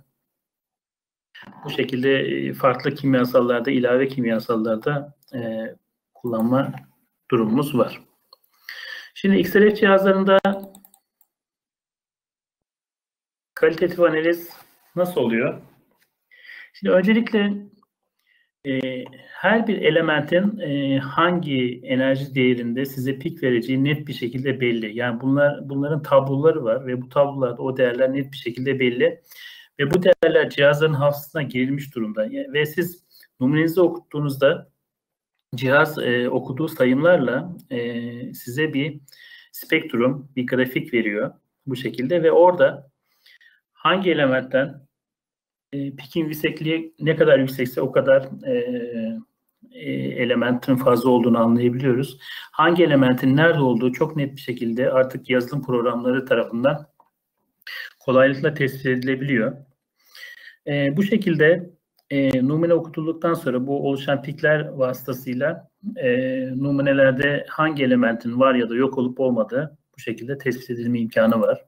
Bu şekilde e, farklı kimyasallarda, ilave kimyasallarda e, kullanma durumumuz var. Şimdi X R F cihazlarında kalitatif analiz nasıl oluyor? Şimdi öncelikle e, her bir elementin e, hangi enerji değerinde size pik vereceği net bir şekilde belli. Yani bunlar bunların tabloları var ve bu tablolarda o değerler net bir şekilde belli. Ve bu değerler cihazların hafızasına girilmiş durumda. Ve siz numunenizi okuttuğunuzda cihaz e, okuduğu sayımlarla e, size bir spektrum, bir grafik veriyor bu şekilde ve orada hangi elementten e, pikin yüksekliği ne kadar yüksekse o kadar e, e, elementin fazla olduğunu anlayabiliyoruz. Hangi elementin nerede olduğu çok net bir şekilde artık yazılım programları tarafından kolaylıkla tespit edilebiliyor. E, bu şekilde e, numune okutulduktan sonra bu oluşan pikler vasıtasıyla e, numunelerde hangi elementin var ya da yok olup olmadığı bu şekilde tespit edilme imkanı var.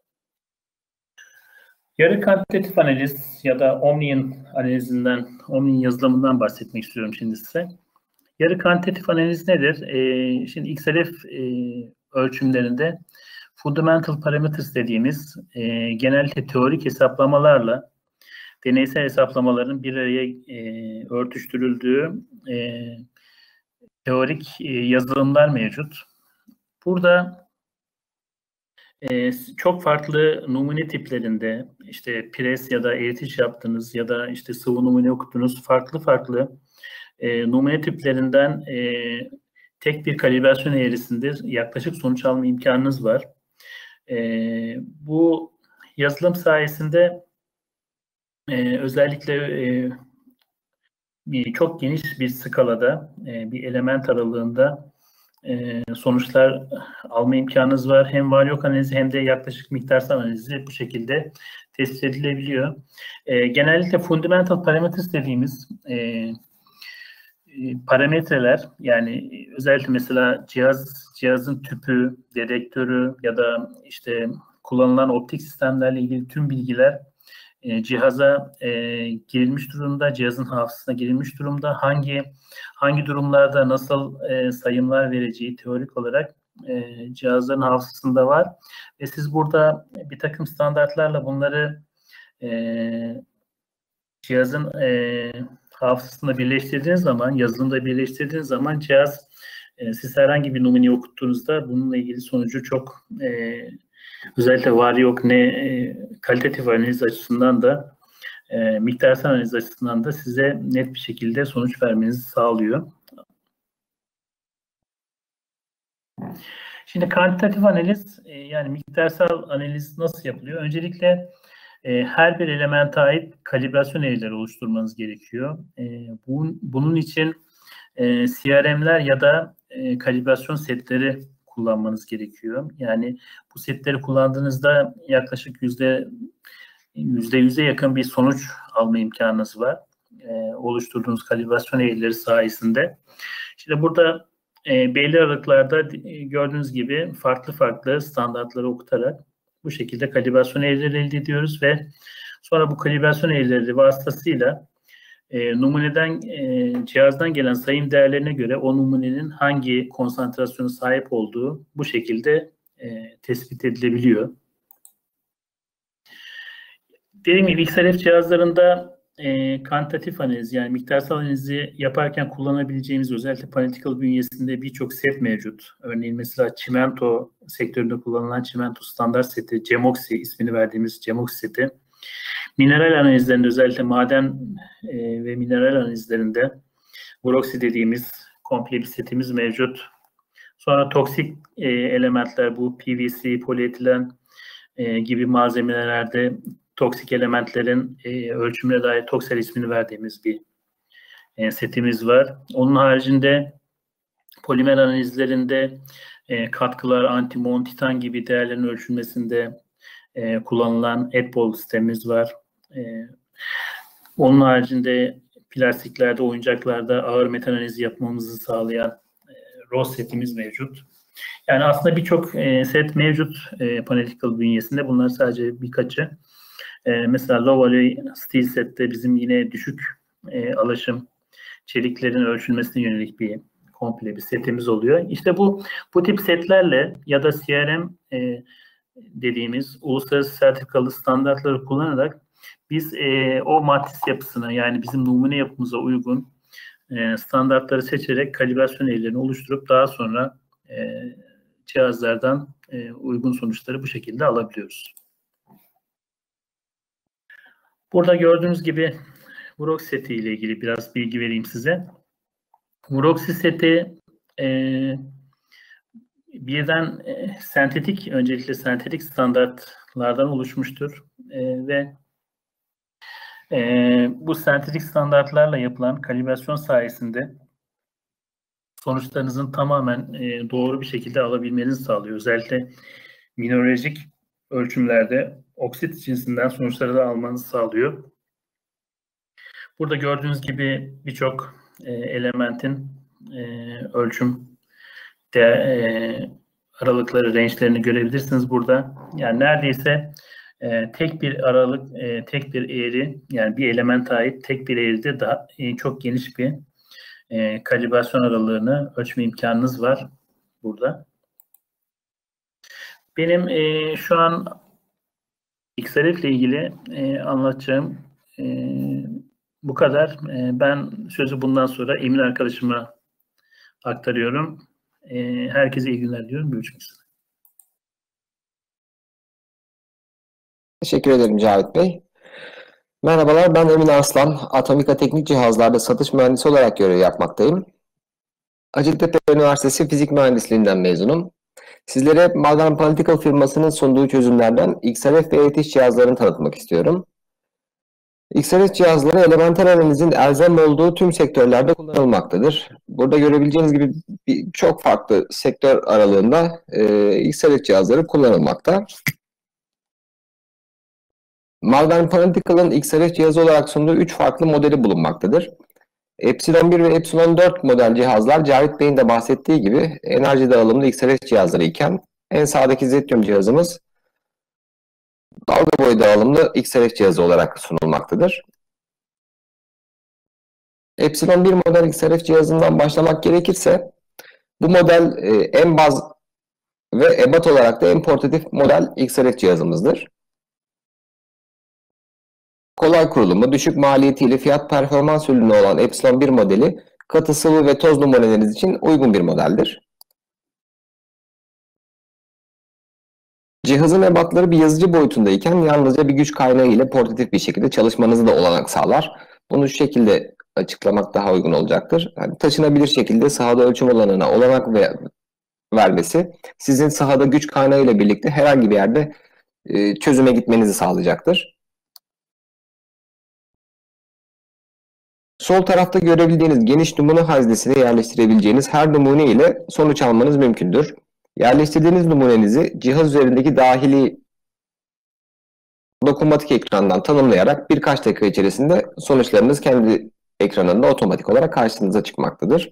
Yarı kantitatif analiz ya da Omni'nin analizinden, Omni'nin yazılımından bahsetmek istiyorum şimdi size. Yarı kantitatif analiz nedir? E, şimdi X L F e, ölçümlerinde fundamental parameters dediğimiz e, genellikle teorik hesaplamalarla deneysel hesaplamaların bir araya e, örtüştürüldüğü e, teorik e, yazılımlar mevcut. Burada e, çok farklı numune tiplerinde işte pres ya da eğitiş yaptınız ya da işte sıvı numune okuttunuz farklı farklı e, numune tiplerinden e, tek bir kalibrasyon eğrisinde yaklaşık sonuç alma imkanınız var. E, bu yazılım sayesinde e, özellikle e, bir, çok geniş bir skalada e, bir element aralığında e, sonuçlar alma imkanınız var. Hem var yok analizi hem de yaklaşık miktarsal analizi bu şekilde tespit edilebiliyor. E, genellikle fundamental parameters dediğimiz e, parametreler yani özellikle mesela cihaz cihazın tüpü, dedektörü ya da işte kullanılan optik sistemlerle ilgili tüm bilgiler e, cihaza e, girilmiş durumda, cihazın hafızasına girilmiş durumda. Hangi hangi durumlarda nasıl e, sayımlar vereceği teorik olarak e, cihazların hafızasında var. Ve siz burada bir takım standartlarla bunları e, cihazın e, hafızasında birleştirdiğiniz zaman, yazılımda birleştirdiğiniz zaman cihaz e, siz herhangi bir numuneyi okuttuğunuzda bununla ilgili sonucu çok e, özellikle var yok ne e, kalitatif analiz açısından da e, miktarsal analiz açısından da size net bir şekilde sonuç vermenizi sağlıyor. Şimdi kantitatif analiz e, yani miktarsal analiz nasıl yapılıyor? Öncelikle e, her bir elemente ait kalibrasyon eğrileri oluşturmanız gerekiyor. E, bunun, bunun için e, C R M'ler ya da e, kalibrasyon setleri kullanmanız gerekiyor. Yani bu setleri kullandığınızda yaklaşık yüzde yüzde yüze yakın bir sonuç alma imkanınız var. E, oluşturduğunuz kalibrasyon eğrileri sayesinde. Şimdi burada e, belli aralıklarda e, gördüğünüz gibi farklı farklı standartları okutarak bu şekilde kalibrasyon eğrileri elde ediyoruz ve sonra bu kalibrasyon eğrileri vasıtasıyla e, numuneden, e, cihazdan gelen sayım değerlerine göre o numunenin hangi konsantrasyona sahip olduğu bu şekilde e, tespit edilebiliyor. Dediğim gibi X L F cihazlarında e, kantitatif analiz yani miktarsal analizi yaparken kullanabileceğimiz özellikle Panoptical bünyesinde birçok set mevcut. Örneğin mesela çimento sektöründe kullanılan çimento standart seti, Cemoxi ismini verdiğimiz Cemoxi seti. Mineral analizlerinde özellikle maden e, ve mineral analizlerinde Vroxi dediğimiz komple bir setimiz mevcut. Sonra toksik e, elementler bu P V C, polietilen e, gibi malzemelerde toksik elementlerin e, ölçümüne dair Toxel ismini verdiğimiz bir e, setimiz var. Onun haricinde polimer analizlerinde e, katkılar, antimon, titan gibi değerlerin ölçülmesinde e, kullanılan Edpol sistemimiz var. E, onun haricinde plastiklerde, oyuncaklarda ağır metal analizi yapmamızı sağlayan e, R O S setimiz mevcut. Yani aslında birçok e, set mevcut e, Panoptical bünyesinde. Bunlar sadece birkaçı. E, mesela Low Alloy Steel Set'te bizim yine düşük e, alaşım çeliklerin ölçülmesine yönelik bir komple bir setimiz oluyor. İşte bu bu tip setlerle ya da C R M e, dediğimiz uluslararası sertifikalı standartları kullanarak biz e, o matris yapısına yani bizim numune yapımıza uygun e, standartları seçerek kalibrasyon eğrilerini oluşturup daha sonra e, cihazlardan e, uygun sonuçları bu şekilde alabiliyoruz. Burada gördüğünüz gibi Vroxy seti ile ilgili biraz bilgi vereyim size. Vroxy seti e, birden e, sentetik, öncelikle sentetik standartlardan oluşmuştur. E, ve e, bu sentetik standartlarla yapılan kalibrasyon sayesinde sonuçlarınızın tamamen e, doğru bir şekilde alabilmenizi sağlıyor. Özellikle mineralojik ölçümlerde oksit cinsinden sonuçları da almanızı sağlıyor. Burada gördüğünüz gibi birçok e, elementin e, ölçüm de, e, aralıkları, range'lerini görebilirsiniz burada. Yani neredeyse e, tek bir aralık, e, tek bir eğri, yani bir element ait tek bir eğride daha e, çok geniş bir e, kalibrasyon aralığını ölçme imkanınız var burada. Benim e, şu an X R F ile ilgili e, anlatacağım e, bu kadar. E, ben sözü bundan sonra Emin arkadaşıma aktarıyorum. E, herkese iyi günler diyorum. Görüşmek üzere. Teşekkür ederim Cavit Bey. Merhabalar, ben Emin Arslan. Atomika Teknik Cihazlarda satış mühendisi olarak görev yapmaktayım. Hacettepe Üniversitesi Fizik Mühendisliğinden mezunum. Sizlere Modern Political firmasının sunduğu çözümlerden X R F ve E T H cihazlarını tanıtmak istiyorum. X R F cihazları elementer analizin elzem olduğu tüm sektörlerde kullanılmaktadır. Burada görebileceğiniz gibi bir, çok farklı sektör aralığında e, X R F cihazları kullanılmakta. Modern Political'ın X R F cihazı olarak sunduğu üç farklı modeli bulunmaktadır. Epsilon bir ve Epsilon dört model cihazlar Cavit Bey'in de bahsettiği gibi enerji dağılımlı X R F cihazları iken en sağdaki Zetyum cihazımız dalga boyu dağılımlı X R F cihazı olarak sunulmaktadır. Epsilon bir model X R F cihazından başlamak gerekirse bu model e, en baz ve ebat olarak da en portatif model X R F cihazımızdır. Kolay kurulumu, düşük maliyetiyle fiyat performans ürünü olan Epsilon bir modeli katı, sıvı ve toz numuneleriniz için uygun bir modeldir. Cihazın ebatları bir yazıcı boyutundayken yalnızca bir güç kaynağı ile portatif bir şekilde çalışmanızı da olanak sağlar. Bunu şu şekilde açıklamak daha uygun olacaktır. Yani taşınabilir şekilde sahada ölçüm alanına olanak ve vermesi sizin sahada güç kaynağı ile birlikte herhangi bir yerde e, çözüme gitmenizi sağlayacaktır. Sol tarafta görebildiğiniz geniş numune haznesine yerleştirebileceğiniz her numune ile sonuç almanız mümkündür. Yerleştirdiğiniz numunenizi cihaz üzerindeki dahili dokunmatik ekrandan tanımlayarak birkaç dakika içerisinde sonuçlarınız kendi ekranında otomatik olarak karşınıza çıkmaktadır.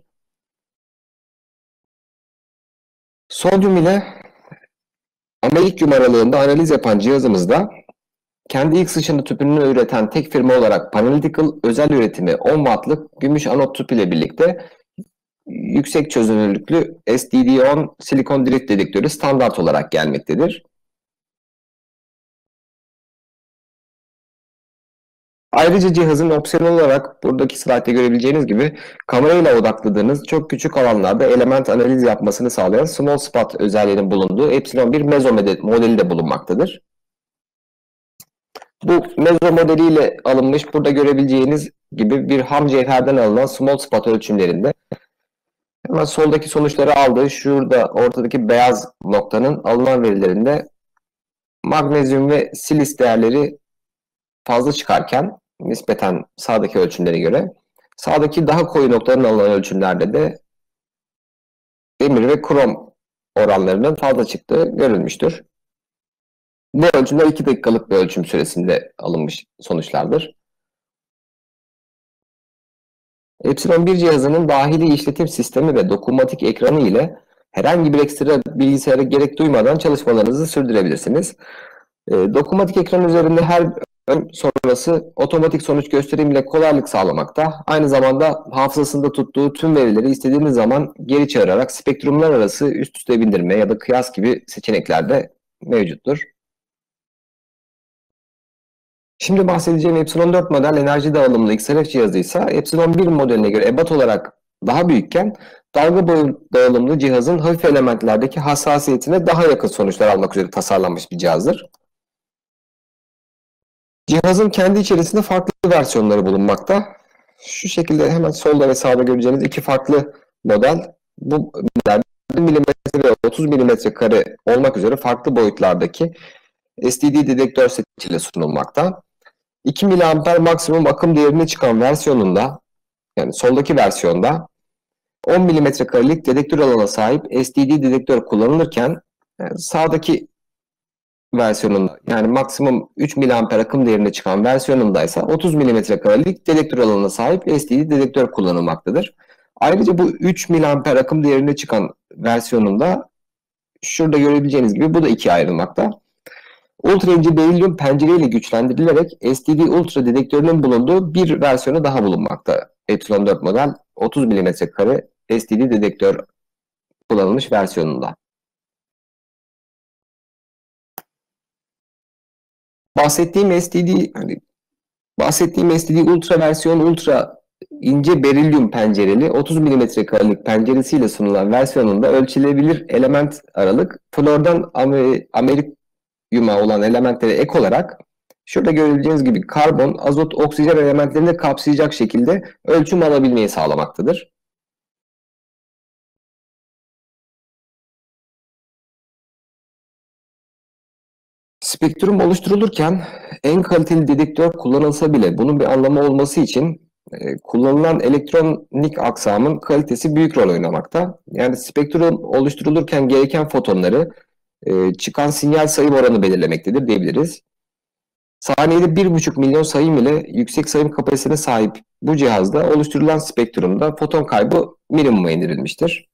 Sodyum ile amerikyum aralığında analiz yapan cihazımızda kendi X ışını tüpünü üreten tek firma olarak Panelytical özel üretimi on wattlık gümüş anot tüp ile birlikte yüksek çözünürlüklü S D D on silikon drift dedektörü standart olarak gelmektedir. Ayrıca cihazın opsiyonel olarak buradaki slaytta görebileceğiniz gibi kamerayla odakladığınız çok küçük alanlarda element analiz yapmasını sağlayan Small Spot özelliğinin bulunduğu Epsilon bir Mezo modeli de bulunmaktadır. Bu Mezo modeliyle alınmış burada görebileceğiniz gibi bir ham cevherden alınan Small Spot ölçümlerinde hemen soldaki sonuçları aldığı şurada ortadaki beyaz noktanın alınan verilerinde magnezyum ve silis değerleri fazla çıkarken nispeten sağdaki ölçümlere göre sağdaki daha koyu noktaların alınan ölçümlerde de demir ve krom oranlarının fazla çıktığı görülmüştür. Bu ölçümler iki dakikalık bir ölçüm süresinde alınmış sonuçlardır. Epsilon bir cihazının dahili işletim sistemi ve dokunmatik ekranı ile herhangi bir ekstra bilgisayara gerek duymadan çalışmalarınızı sürdürebilirsiniz. E, dokunmatik ekran üzerinde her ön sonrası otomatik sonuç gösterimiyle kolaylık sağlamakta. Aynı zamanda hafızasında tuttuğu tüm verileri istediğiniz zaman geri çağırarak spektrumlar arası üst üste bindirme ya da kıyas gibi seçenekler de mevcuttur. Şimdi bahsedeceğim Epsilon dört model enerji dağılımlı X R F cihazı ise Epsilon bir modeline göre ebat olarak daha büyükken dalga boyu dağılımlı cihazın hafif elementlerdeki hassasiyetine daha yakın sonuçlar almak üzere tasarlanmış bir cihazdır. Cihazın kendi içerisinde farklı versiyonları bulunmakta. Şu şekilde hemen solda ve sağda göreceğiniz iki farklı model. Bu model milimetre ve otuz milimetre kare olmak üzere farklı boyutlardaki S T D dedektör setiyle sunulmakta. iki miliamper maksimum akım değerine çıkan versiyonunda, yani soldaki versiyonda on milimetre karelik dedektör alanına sahip S T D dedektör kullanılırken, yani sağdaki versiyonunda, yani maksimum üç miliamper akım değerine çıkan versiyonunda ise otuz milimetre karelik dedektör alanına sahip S T D dedektör kullanılmaktadır. Ayrıca bu üç miliamper akım değerine çıkan versiyonunda şurada görebileceğiniz gibi bu da ikiye ayrılmakta. Ultra ince berilyum pencereyle güçlendirilerek S T D Ultra dedektörünün bulunduğu bir versiyonu daha bulunmakta. Epsilon dört model otuz milimetre kare S T D dedektör kullanılmış versiyonunda. Bahsettiğim S T D, hani bahsettiğim S T D Ultra versiyon Ultra ince berilyum pencereli otuz milimetre karelik penceresiyle sunulan versiyonunda ölçülebilir element aralık flordan amerikyuma olan elementlere ek olarak şurada görebileceğiniz gibi karbon, azot, oksijen elementlerini de kapsayacak şekilde ölçüm alabilmeyi sağlamaktadır. Spektrum oluşturulurken en kaliteli dedektör kullanılsa bile bunun bir anlamı olması için e, kullanılan elektronik aksamın kalitesi büyük rol oynamakta. Yani spektrum oluşturulurken gereken fotonları e, çıkan sinyal sayım oranı belirlemektedir diyebiliriz. Saniyede bir buçuk milyon sayım ile yüksek sayım kapasitesine sahip bu cihazda oluşturulan spektrumda foton kaybı minimuma indirilmiştir.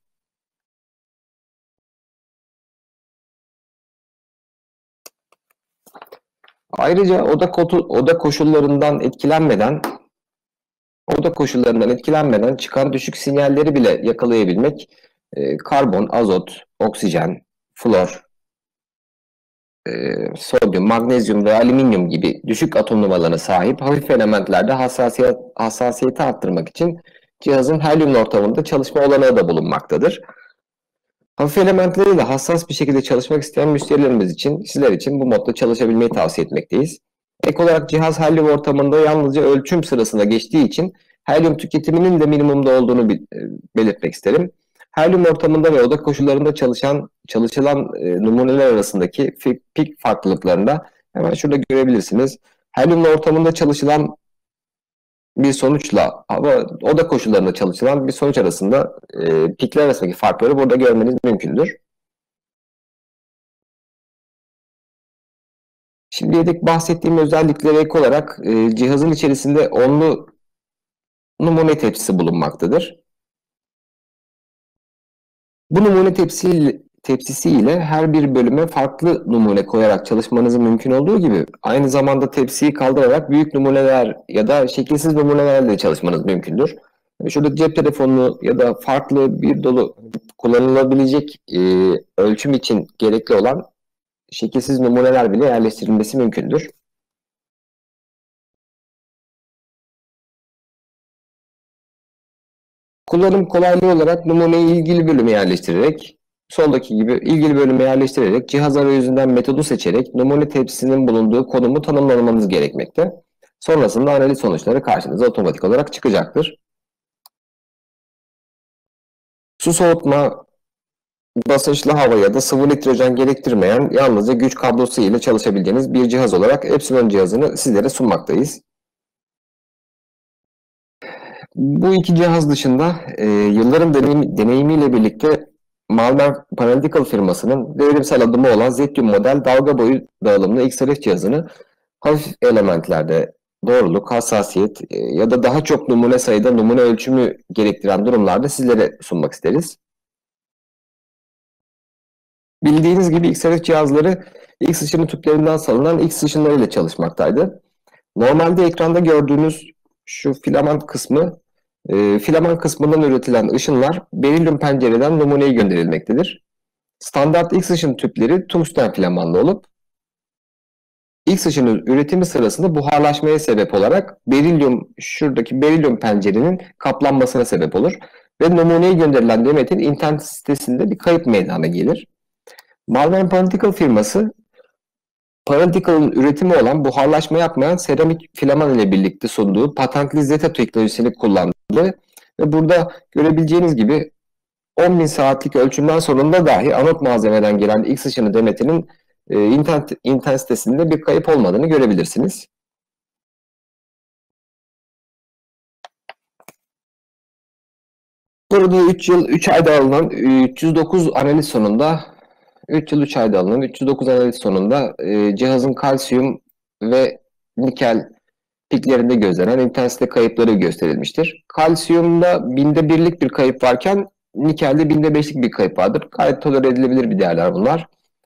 Ayrıca oda, oda koşullarından etkilenmeden oda koşullarından etkilenmeden çıkan düşük sinyalleri bile yakalayabilmek e, karbon, azot, oksijen, flor, e, sodyum, magnezyum ve alüminyum gibi düşük atom numaralarına sahip hafif elementlerde hassasiyet, hassasiyeti arttırmak için cihazın helyum ortamında çalışma olanağı da bulunmaktadır. Hafif elementleriyle hassas bir şekilde çalışmak isteyen müşterilerimiz için, sizler için bu modda çalışabilmeyi tavsiye etmekteyiz. Ek olarak cihaz helyum ortamında yalnızca ölçüm sırasında geçtiği için helyum tüketiminin de minimumda olduğunu belirtmek isterim. Helyum ortamında ve oda koşullarında çalışan çalışılan e, numuneler arasındaki pik farklılıklarında hemen şurada görebilirsiniz. Helyum ortamında çalışılan bir sonuçla hava oda koşullarında çalışılan bir sonuç arasında e, pikler arasındaki farkları burada görmeniz mümkündür. Şimdiye dek bahsettiğim özelliklere ek olarak e, cihazın içerisinde onlu numune tepsisi bulunmaktadır. Bu numune tepsi, tepsisi ile her bir bölüme farklı numune koyarak çalışmanızın mümkün olduğu gibi aynı zamanda tepsiyi kaldırarak büyük numuneler ya da şekilsiz numunelerle çalışmanız mümkündür. Şurada cep telefonu ya da farklı bir dolu kullanılabilecek e, ölçüm için gerekli olan şekilsiz numuneler bile yerleştirilmesi mümkündür. Kullanım kolaylığı olarak numuneyi ilgili bölüme yerleştirerek, soldaki gibi ilgili bölüme yerleştirerek cihaz arayüzünden metodu seçerek numune tepsisinin bulunduğu konumu tanımlamanız gerekmekte. Sonrasında analiz sonuçları karşınıza otomatik olarak çıkacaktır. Su soğutma, basınçlı hava ya da sıvı nitrojen gerektirmeyen yalnızca güç kablosu ile çalışabileceğiniz bir cihaz olarak Epsilon cihazını sizlere sunmaktayız. Bu iki cihaz dışında e, yılların deneyim, deneyimiyle birlikte Malmer Analytical firmasının devrimsel adımı olan Zetium model dalga boyu dağılımlı X R F cihazını hafif elementlerde doğruluk, hassasiyet e, ya da daha çok numune sayıda numune ölçümü gerektiren durumlarda sizlere sunmak isteriz. Bildiğiniz gibi X R F cihazları X ışını tüplerinden salınan X ışınları ile çalışmaktaydı. Normalde ekranda gördüğünüz şu filament kısmı, e, filament kısmından üretilen ışınlar berilyum pencereden numuneye gönderilmektedir. Standart X ışın tüpleri tungsten filamanlı olup X ışının üretimi sırasında buharlaşmaya sebep olarak berilyum, şuradaki berilyum pencerenin kaplanmasına sebep olur ve numuneye gönderilen demetin intensitesinde bir kayıp meydana gelir. Malvern Analytical firması Parentical'ın üretimi olan buharlaşma yapmayan seramik filaman ile birlikte sunduğu patentli Zeta teknolojisini kullandı ve burada görebileceğiniz gibi on bin saatlik ölçümden sonunda dahi anot malzemeden gelen X ışını demetinin e, internet, intensitesinde bir kayıp olmadığını görebilirsiniz. Burada üç yıl üç ayda alınan üç yüz dokuz analiz sonunda üç yıl üç ayda alınan üç yüz dokuz analiz sonunda e, cihazın kalsiyum ve nikel piklerinde gözlenen intensite kayıpları gösterilmiştir. Kalsiyumda binde birlik bir kayıp varken nikelde binde beşlik bir kayıp vardır. Gayet tolere edilebilir bir değerler bunlar.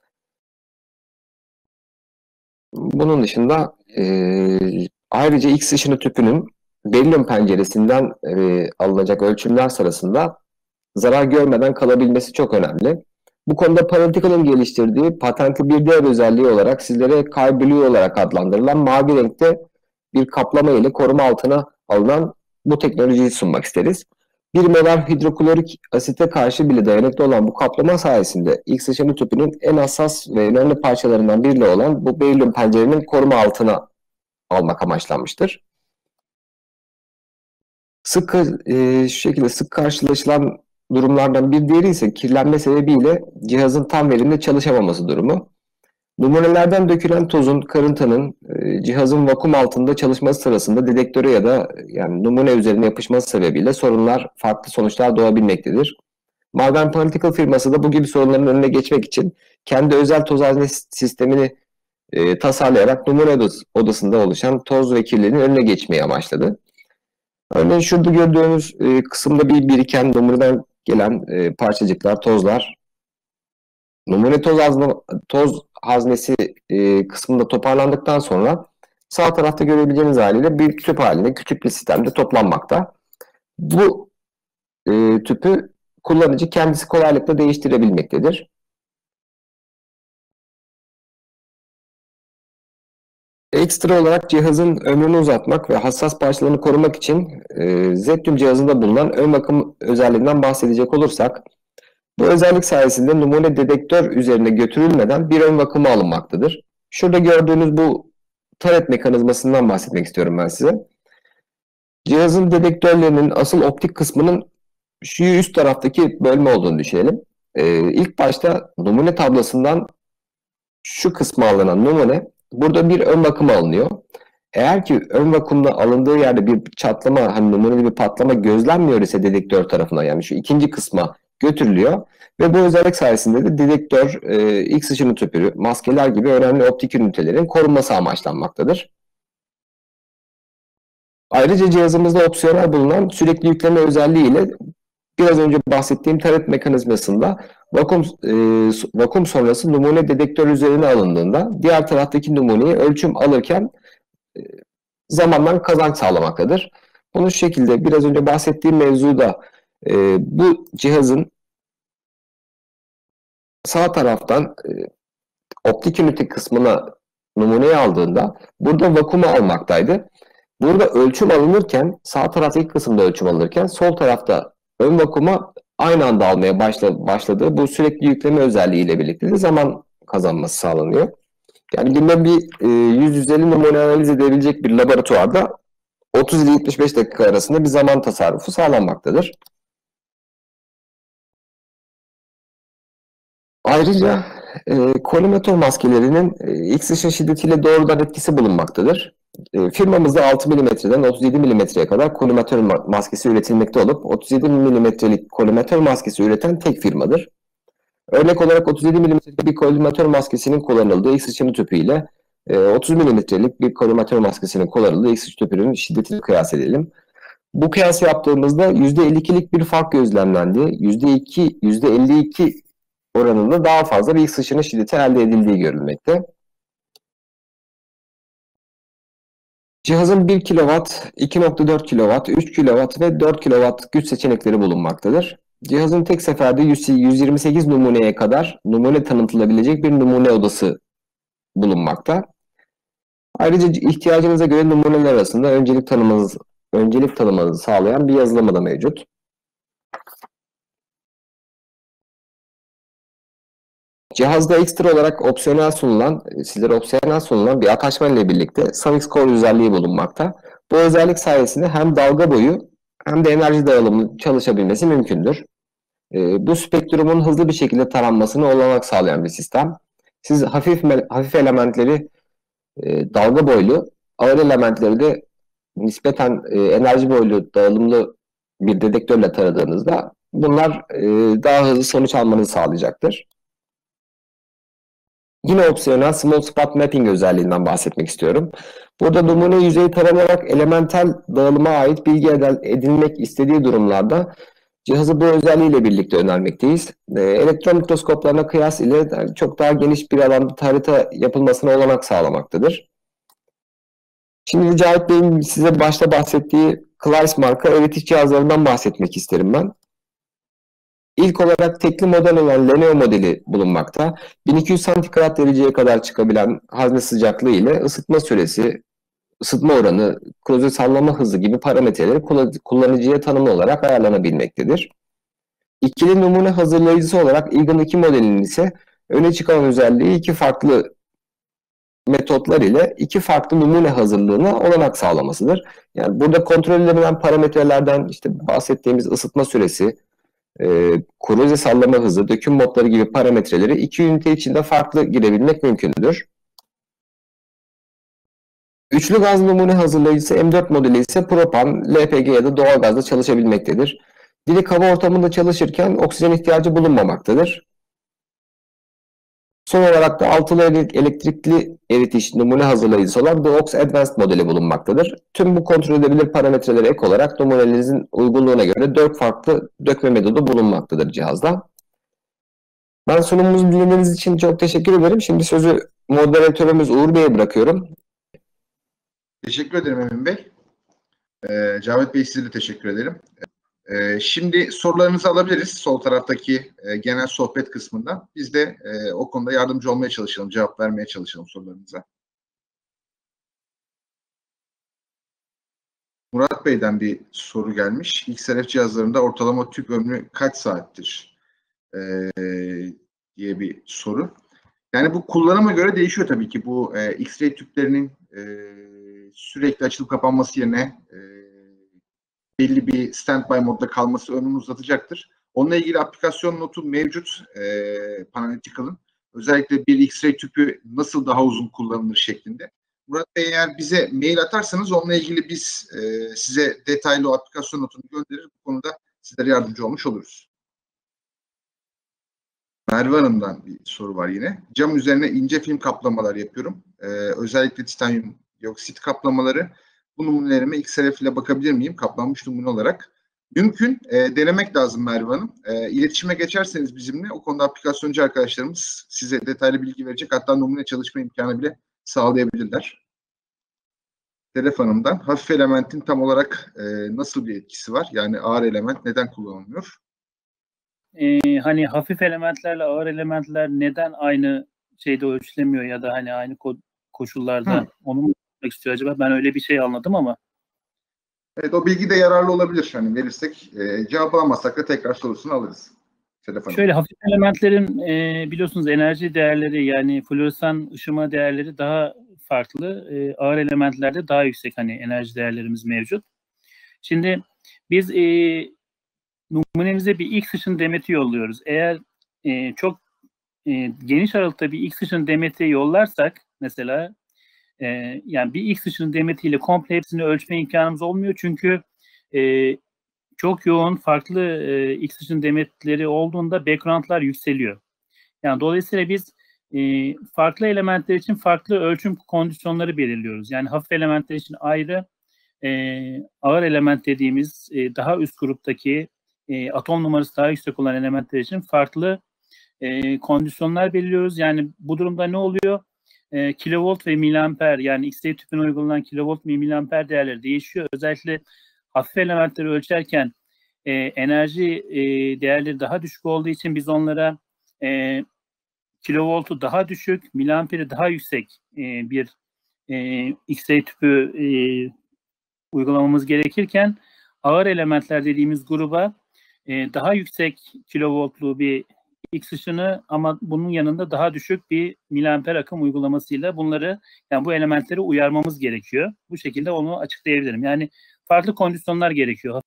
Bunun dışında e, ayrıca X ışını tüpünün berilyum penceresinden e, alınacak ölçümler sırasında zarar görmeden kalabilmesi çok önemli. Bu konuda Parentical'ın geliştirdiği patentli bir diğer özelliği olarak sizlere Car Blue olarak adlandırılan mavi renkte bir kaplama ile koruma altına alınan bu teknolojiyi sunmak isteriz. bir molar hidroklorik asite karşı bile dayanıklı olan bu kaplama sayesinde X ışını tüpünün en hassas ve önemli parçalarından biri olan bu berilyum pencerenin koruma altına almak amaçlanmıştır. Sık e, şu şekilde sık karşılaşılan durumlardan bir diğeri ise kirlenme sebebiyle cihazın tam verimli çalışamaması durumu. Numunelerden dökülen tozun, karıntanın e, cihazın vakum altında çalışması sırasında dedektöre ya da yani numune üzerine yapışması sebebiyle sorunlar, farklı sonuçlar doğabilmektedir. Malvern Parentical'ın firması da bu gibi sorunların önüne geçmek için kendi özel toz hazne sistemini e, tasarlayarak numune odasında oluşan toz ve kirliliğin önüne geçmeyi amaçladı. Örneğin şurada gördüğünüz e, kısımda bir biriken numuneden gelen e, parçacıklar, tozlar. Numune toz, hazne, toz haznesi e, kısmında toparlandıktan sonra sağ tarafta görebileceğiniz haliyle bir tüp halinde küçük bir sistemde toplanmakta. Bu e, tüpü kullanıcı kendisi kolaylıkla değiştirebilmektedir. Ekstra olarak cihazın ömrünü uzatmak ve hassas parçalarını korumak için e, Zettium cihazında bulunan ön bakım özelliğinden bahsedecek olursak, bu özellik sayesinde numune dedektör üzerine götürülmeden bir ön bakıma alınmaktadır. Şurada gördüğünüz bu taret mekanizmasından bahsetmek istiyorum ben size. Cihazın dedektörlerinin asıl optik kısmının şu üst taraftaki bölme olduğunu düşünelim. Ee, ilk başta numune tablasından şu kısma alınan numune burada bir ön bakıma alınıyor. Eğer ki ön vakumda alındığı yerde bir çatlama, hani numunede bir patlama gözlenmiyor ise dedektör tarafından, yani şu ikinci kısma götürülüyor ve bu özellik sayesinde de dedektör, e, X ışını tüpü, maskeler gibi önemli optik ünitelerin korunması amaçlanmaktadır. Ayrıca cihazımızda opsiyonel bulunan sürekli yükleme özelliği ile biraz önce bahsettiğim taret mekanizmasında vakum, e, vakum sonrası numune dedektör üzerine alındığında diğer taraftaki numuneyi ölçüm alırken e, zamandan kazanç sağlamaktadır. Bunu şu şekilde biraz önce bahsettiğim mevzuda e, bu cihazın sağ taraftan e, optik ünite kısmına numuneyi aldığında burada vakumu almaktaydı. Burada ölçüm alınırken sağ taraftaki kısımda ölçüm alınırken sol tarafta ön vakuma aynı anda almaya başla, başladığı bu sürekli yükleme özelliğiyle birlikte de zaman kazanması sağlanıyor. Yani günde bir e, yüz yüz elli numune analiz edebilecek bir laboratuvarda otuz ile yetmiş beş dakika arasında bir zaman tasarrufu sağlanmaktadır. Ayrıca e, kolimatör maskelerinin e, X ışın şiddetiyle doğrudan etkisi bulunmaktadır. E, firmamızda altı milimetreden otuz yedi milimetreye kadar kolimatör maskesi üretilmekte olup otuz yedi milimetrelik kolimatör maskesi üreten tek firmadır. Örnek olarak otuz yedi milimetrelik bir kolimatör maskesinin kullanıldığı X ışını tüpü ile e, otuz milimetrelik bir kolimatör maskesinin kullanıldığı X ışını tüpünün şiddetini kıyas edelim. Bu kıyas yaptığımızda yüzde elli ikilik bir fark gözlemlendi. yüzde iki, yüzde elli iki oranında daha fazla bir X ışını şiddeti elde edildiği görülmekte. Cihazın bir kilowatt, iki nokta dört kilowatt, üç kilowatt ve dört kilowatt güç seçenekleri bulunmaktadır. Cihazın tek seferde yüz yirmi sekiz numuneye kadar numune tanıtılabilecek bir numune odası bulunmakta. Ayrıca ihtiyacınıza göre numuneler arasında öncelik tanımanız, öncelik tanımanızı sağlayan bir yazılımı da mevcut. Cihazda ekstra olarak opsiyonel sunulan, sizlere opsiyonel sunulan bir ataşman ile birlikte Savix Core özelliği bulunmakta. Bu özellik sayesinde hem dalga boyu hem de enerji dağılımı çalışabilmesi mümkündür. E, bu spektrumun hızlı bir şekilde taranmasını olanak sağlayan bir sistem. Siz hafif hafif elementleri e, dalga boylu, ağır elementleri de nispeten e, enerji boylu dağılımlı bir dedektörle taradığınızda bunlar e, daha hızlı sonuç almanızı sağlayacaktır. Yine opsiyonel Small Spot Mapping özelliğinden bahsetmek istiyorum. Burada numune yüzeyi taranarak elementel dağılıma ait bilgi edinmek istediği durumlarda cihazı bu özelliğiyle birlikte önermekteyiz. E, elektron mikroskoplarına kıyas ile çok daha geniş bir alanda harita yapılmasına olanak sağlamaktadır. Şimdi Cahit Bey'in size başta bahsettiği Kleis marka öğretici cihazlarından bahsetmek isterim ben. İlk olarak tekli model olan Leneo modeli bulunmakta. bin iki yüz santigrat dereceye kadar çıkabilen hazne sıcaklığı ile ısıtma süresi, ısıtma oranı, klozet sallama hızı gibi parametreleri kullanıcıya tanımlı olarak ayarlanabilmektedir. İkili numune hazırlayıcısı olarak Eagan iki modelinin ise öne çıkan özelliği iki farklı metotlar ile iki farklı numune hazırlığına olanak sağlamasıdır. Yani burada kontrol edilen parametrelerden işte bahsettiğimiz ısıtma süresi, e, korozya sallama hızı, döküm modları gibi parametreleri iki ünite içinde farklı girebilmek mümkündür. Üçlü gaz numune hazırlayıcısı M dört modeli ise propan, L P G ya da doğalgazla çalışabilmektedir. Direkt hava ortamında çalışırken oksijen ihtiyacı bulunmamaktadır. Son olarak da altılı elektrikli eritiş numune hazırlayıcısı olan Dox Advanced modeli bulunmaktadır. Tüm bu kontrol edebilir parametrelere ek olarak numunelerinizin uygunluğuna göre dört farklı dökme metodu bulunmaktadır cihazda. Ben sunumumuzu dinlediğiniz için çok teşekkür ederim. Şimdi sözü moderatörümüz Uğur Bey'e bırakıyorum. Teşekkür ederim Emin Bey. Ee, Cavit Bey size de teşekkür ederim. Ee, şimdi sorularınızı alabiliriz sol taraftaki e, genel sohbet kısmından. Biz de e, o konuda yardımcı olmaya çalışalım, cevap vermeye çalışalım sorularınıza. Murat Bey'den bir soru gelmiş. X R F cihazlarında ortalama tüp ömrü kaç saattir ee, diye bir soru. Yani bu kullanıma göre değişiyor tabii ki. Bu e, X-ray tüplerinin e, sürekli açılıp kapanması yerine e, belli bir standby modda kalması ömrünü uzatacaktır. Onunla ilgili aplikasyon notu mevcut e, Panalytical'ın. Özellikle bir X-ray tüpü nasıl daha uzun kullanılır şeklinde. Murat Bey eğer bize mail atarsanız onunla ilgili biz e, size detaylı o aplikasyon notunu gönderir. Bu konuda sizlere yardımcı olmuş oluruz. Merve Hanım'dan bir soru var yine. Cam üzerine ince film kaplamalar yapıyorum. Ee, özellikle titanyum dioksit kaplamaları. Bu numunelerime X R F ile bakabilir miyim? Kaplanmış numune olarak. Mümkün. E, denemek lazım Merve Hanım. E, iletişime geçerseniz bizimle o konuda aplikasyoncu arkadaşlarımız size detaylı bilgi verecek. Hatta numune çalışma imkanı bile sağlayabilirler. Sedef Hanım'dan hafif elementin tam olarak e, nasıl bir etkisi var? Yani ağır element neden kullanılmıyor? Ee, hani hafif elementlerle ağır elementler neden aynı şeyde ölçülemiyor ya da hani aynı ko koşullarda Hı. onu mu yapmak istiyor acaba? Ben öyle bir şey anladım ama. Evet, o bilgi de yararlı olabilir. Hani verirsek e, cevap alamazsak da tekrar sorusunu alırız. Şöyle hafif elementlerin e, biliyorsunuz enerji değerleri yani floresan ışıma değerleri daha farklı. E, ağır elementlerde daha yüksek hani enerji değerlerimiz mevcut. Şimdi biz e, numunemize bir X ışın demeti yolluyoruz. Eğer e, çok e, geniş aralıkta bir X ışın demeti yollarsak mesela e, yani bir X ışın demetiyle komple hepsini ölçme imkanımız olmuyor. Çünkü e, çok yoğun farklı e, X ışın demetleri olduğunda backgroundlar yükseliyor. Yani dolayısıyla biz e, farklı elementler için farklı ölçüm kondisyonları belirliyoruz. Yani hafif elementler için ayrı, e, ağır element dediğimiz e, daha üst gruptaki e, atom numarası daha yüksek olan elementler için farklı e, kondisyonlar belirliyoruz. Yani bu durumda ne oluyor? E, kilovolt ve miliamper yani X-ray tüpüne uygulanan kilovolt ve miliamper değerleri değişiyor. Özellikle hafif elementleri ölçerken e, enerji e, değerleri daha düşük olduğu için biz onlara e, kilovoltu daha düşük, miliamperi daha yüksek e, bir e, X-ray tüpü e, uygulamamız gerekirken ağır elementler dediğimiz gruba e, daha yüksek kilovoltlu bir X ışını ama bunun yanında daha düşük bir miliamper akım uygulamasıyla bunları, yani bu elementleri uyarmamız gerekiyor. Bu şekilde onu açıklayabilirim. Yani farklı kondisyonlar gerekiyor.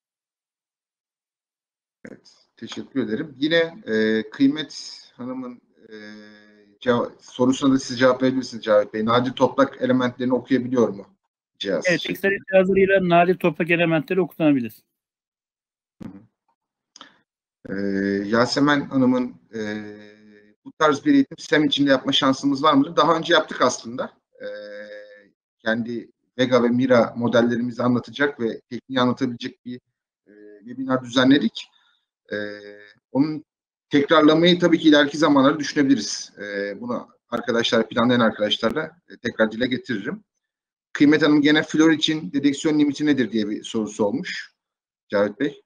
Evet, teşekkür ederim. Yine e, Kıymet Hanım'ın e, ceva- sorusuna da siz cevap verebilirsiniz Cavit Bey. Nadir toprak elementlerini okuyabiliyor mu cihaz? Evet, X R F cihazlarıyla nadir toprak elementleri okutanabilir. Hı hı. Ee, Yasemen Hanım'ın e, bu tarz bir eğitim sistem içinde yapma şansımız var mıdır? Daha önce yaptık aslında. Ee, kendi Vega ve Mira modellerimizi anlatacak ve tekniği anlatabilecek bir e, webinar düzenledik. Ee, onun tekrarlamayı tabii ki ileriki zamanlarda düşünebiliriz. Ee, bunu arkadaşlar, planlayan arkadaşlarla e, tekrar dile getiririm. Kıymet Hanım gene flor için dedeksiyon limiti nedir diye bir sorusu olmuş. Cavit Bey.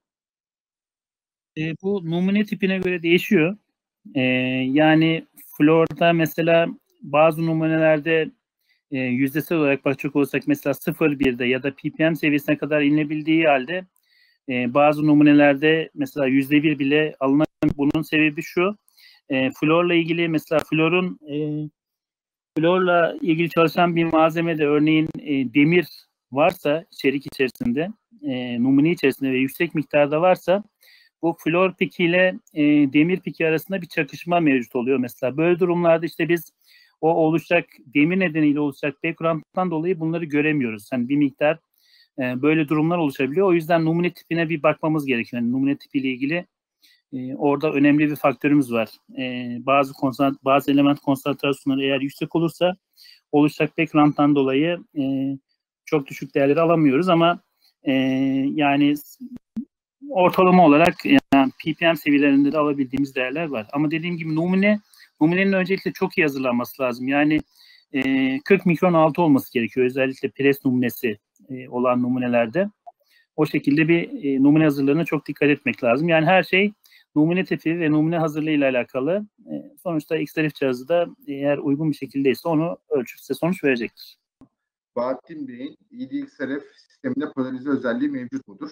E, bu numune tipine göre değişiyor. E, yani florda mesela bazı numunelerde e, yüzdesel olarak bakacak olursak mesela sıfır virgül birde ya da ppm seviyesine kadar inilebildiği halde e, bazı numunelerde mesela yüzde bir bile alınamıyor. Bunun sebebi şu. E, florla ilgili mesela florun e, florla ilgili çalışan bir malzemede örneğin e, demir varsa içerik içerisinde e, numune içerisinde ve yüksek miktarda varsa bu flor piki ile e, demir piki arasında bir çakışma mevcut oluyor mesela. Böyle durumlarda işte biz o oluşacak demir nedeniyle oluşacak background'dan dolayı bunları göremiyoruz. Hani bir miktar e, böyle durumlar oluşabiliyor. O yüzden numune tipine bir bakmamız gerekiyor. Yani numune tipiyle ilgili e, orada önemli bir faktörümüz var. E, bazı konsant bazı element konsantrasyonları eğer yüksek olursa oluşacak background'dan dolayı e, çok düşük değerleri alamıyoruz ama e, yani ortalama olarak yani ppm seviyelerinde de alabildiğimiz değerler var. Ama dediğim gibi numune, numunenin öncelikle çok iyi hazırlanması lazım. Yani e, kırk mikron altı olması gerekiyor. Özellikle pres numunesi e, olan numunelerde. O şekilde bir e, numune hazırlığına çok dikkat etmek lazım. Yani her şey numune tipi ve numune hazırlığı ile alakalı. E, sonuçta X R F cihazı da eğer uygun bir şekildeyse onu ölçüp size sonuç verecektir. Bahattin Bey'in E D X R F sisteminde polarize özelliği mevcut mudur?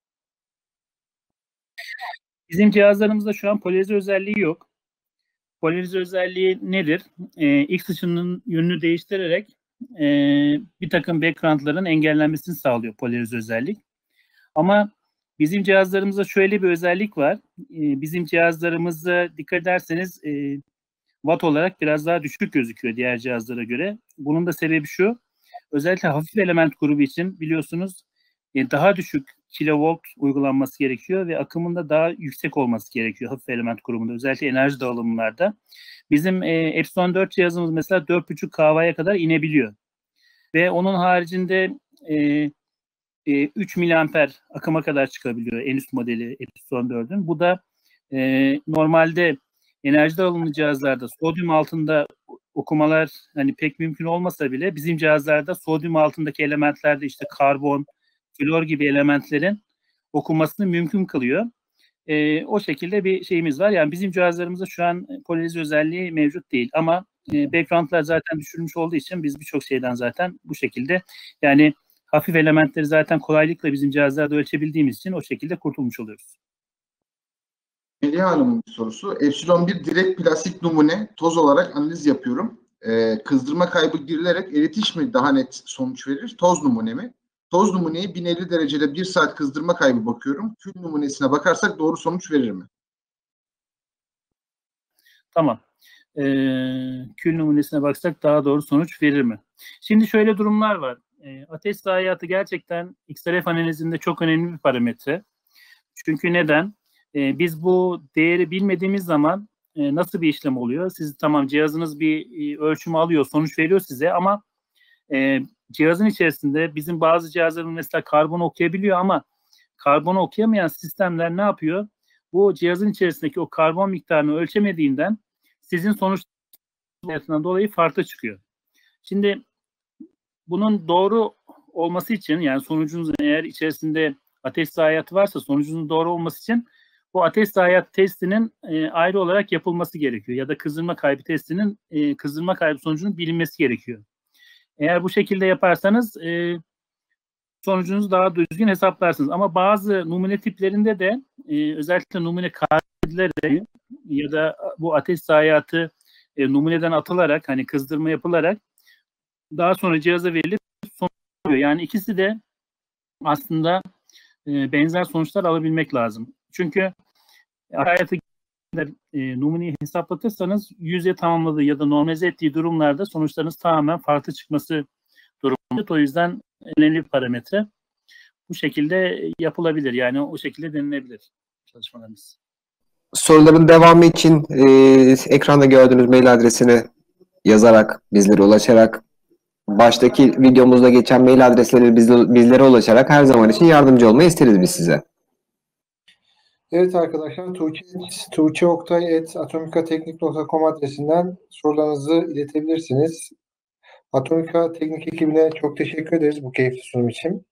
Bizim cihazlarımızda şu an polarize özelliği yok. Polarize özelliği nedir? E, X ışının yönünü değiştirerek e, bir takım backgroundların engellenmesini sağlıyor polarize özellik. Ama bizim cihazlarımızda şöyle bir özellik var. E, bizim cihazlarımızda dikkat ederseniz e, watt olarak biraz daha düşük gözüküyor diğer cihazlara göre. Bunun da sebebi şu. Özellikle hafif element grubu için biliyorsunuz e, daha düşük kilovolt uygulanması gerekiyor ve akımın da daha yüksek olması gerekiyor hafif element grubunda. Özellikle enerji dağılımlarda. Bizim e, Epsilon dört cihazımız mesela dört buçuk kW'ye kadar inebiliyor. Ve onun haricinde e, e, üç miliamper akıma kadar çıkabiliyor en üst modeli Epsilon dördün. Bu da e, normalde enerji dağılımlı cihazlarda sodyum altında okumalar hani pek mümkün olmasa bile bizim cihazlarda sodyum altındaki elementlerde işte karbon, flor gibi elementlerin okunmasını mümkün kılıyor. E, o şekilde bir şeyimiz var. Yani bizim cihazlarımızda şu an polarize özelliği mevcut değil ama e, backgroundlar zaten düşürülmüş olduğu için biz birçok şeyden zaten bu şekilde yani hafif elementleri zaten kolaylıkla bizim cihazlarda ölçebildiğimiz için o şekilde kurtulmuş oluyoruz. Melih Hanım'ın bir sorusu. Epsilon bir direkt plastik numune toz olarak analiz yapıyorum. Ee, kızdırma kaybı girilerek eritiş mi daha net sonuç verir? Toz numune mi? Toz numuneyi bin elli derecede bir saat kızdırma kaybı bakıyorum. Kül numunesine bakarsak doğru sonuç verir mi? Tamam. Ee, kül numunesine baksak daha doğru sonuç verir mi? Şimdi şöyle durumlar var. E, ateş zayiatı gerçekten X R F analizinde çok önemli bir parametre. Çünkü neden? E, biz bu değeri bilmediğimiz zaman e, nasıl bir işlem oluyor? Siz tamam cihazınız bir e, ölçümü alıyor, sonuç veriyor size ama e, cihazın içerisinde bizim bazı cihazlarımız mesela karbon okuyabiliyor ama karbonu okuyamayan sistemler ne yapıyor? Bu cihazın içerisindeki o karbon miktarını ölçemediğinden sizin sonuçlarından dolayı farklı çıkıyor. Şimdi bunun doğru olması için yani sonucunuzun eğer içerisinde ateş zayiatı varsa sonucunun doğru olması için bu ateş zayiatı testinin e, ayrı olarak yapılması gerekiyor. Ya da kızdırma kaybı testinin e, kızdırma kaybı sonucunun bilinmesi gerekiyor. Eğer bu şekilde yaparsanız e, sonucunuzu daha düzgün hesaplarsınız. Ama bazı numune tiplerinde de e, özellikle numune kaybı edilerek ya da bu ateş zayiatı e, numuneden atılarak, hani kızdırma yapılarak daha sonra cihaza verilip sonuçlanıyor. Yani ikisi de aslında e, benzer sonuçlar alabilmek lazım. Çünkü hayatı e, numuneyi hesaplatırsanız yüze tamamladığı ya da normalize ettiği durumlarda sonuçlarınız tamamen farklı çıkması durumunda. O yüzden önemli bir parametre. Bu şekilde yapılabilir. Yani o şekilde denilebilir çalışmalarımız. Soruların devamı için e, ekranda gördüğünüz mail adresine yazarak, bizlere ulaşarak, baştaki videomuzda geçen mail adresleri bizle, bizlere ulaşarak her zaman için yardımcı olmayı isteriz biz size. Evet arkadaşlar, tuğçe, tuğçeoktay at atomikateknik nokta com adresinden sorularınızı iletebilirsiniz. Atomika Teknik ekibine çok teşekkür ederiz bu keyifli sunum için.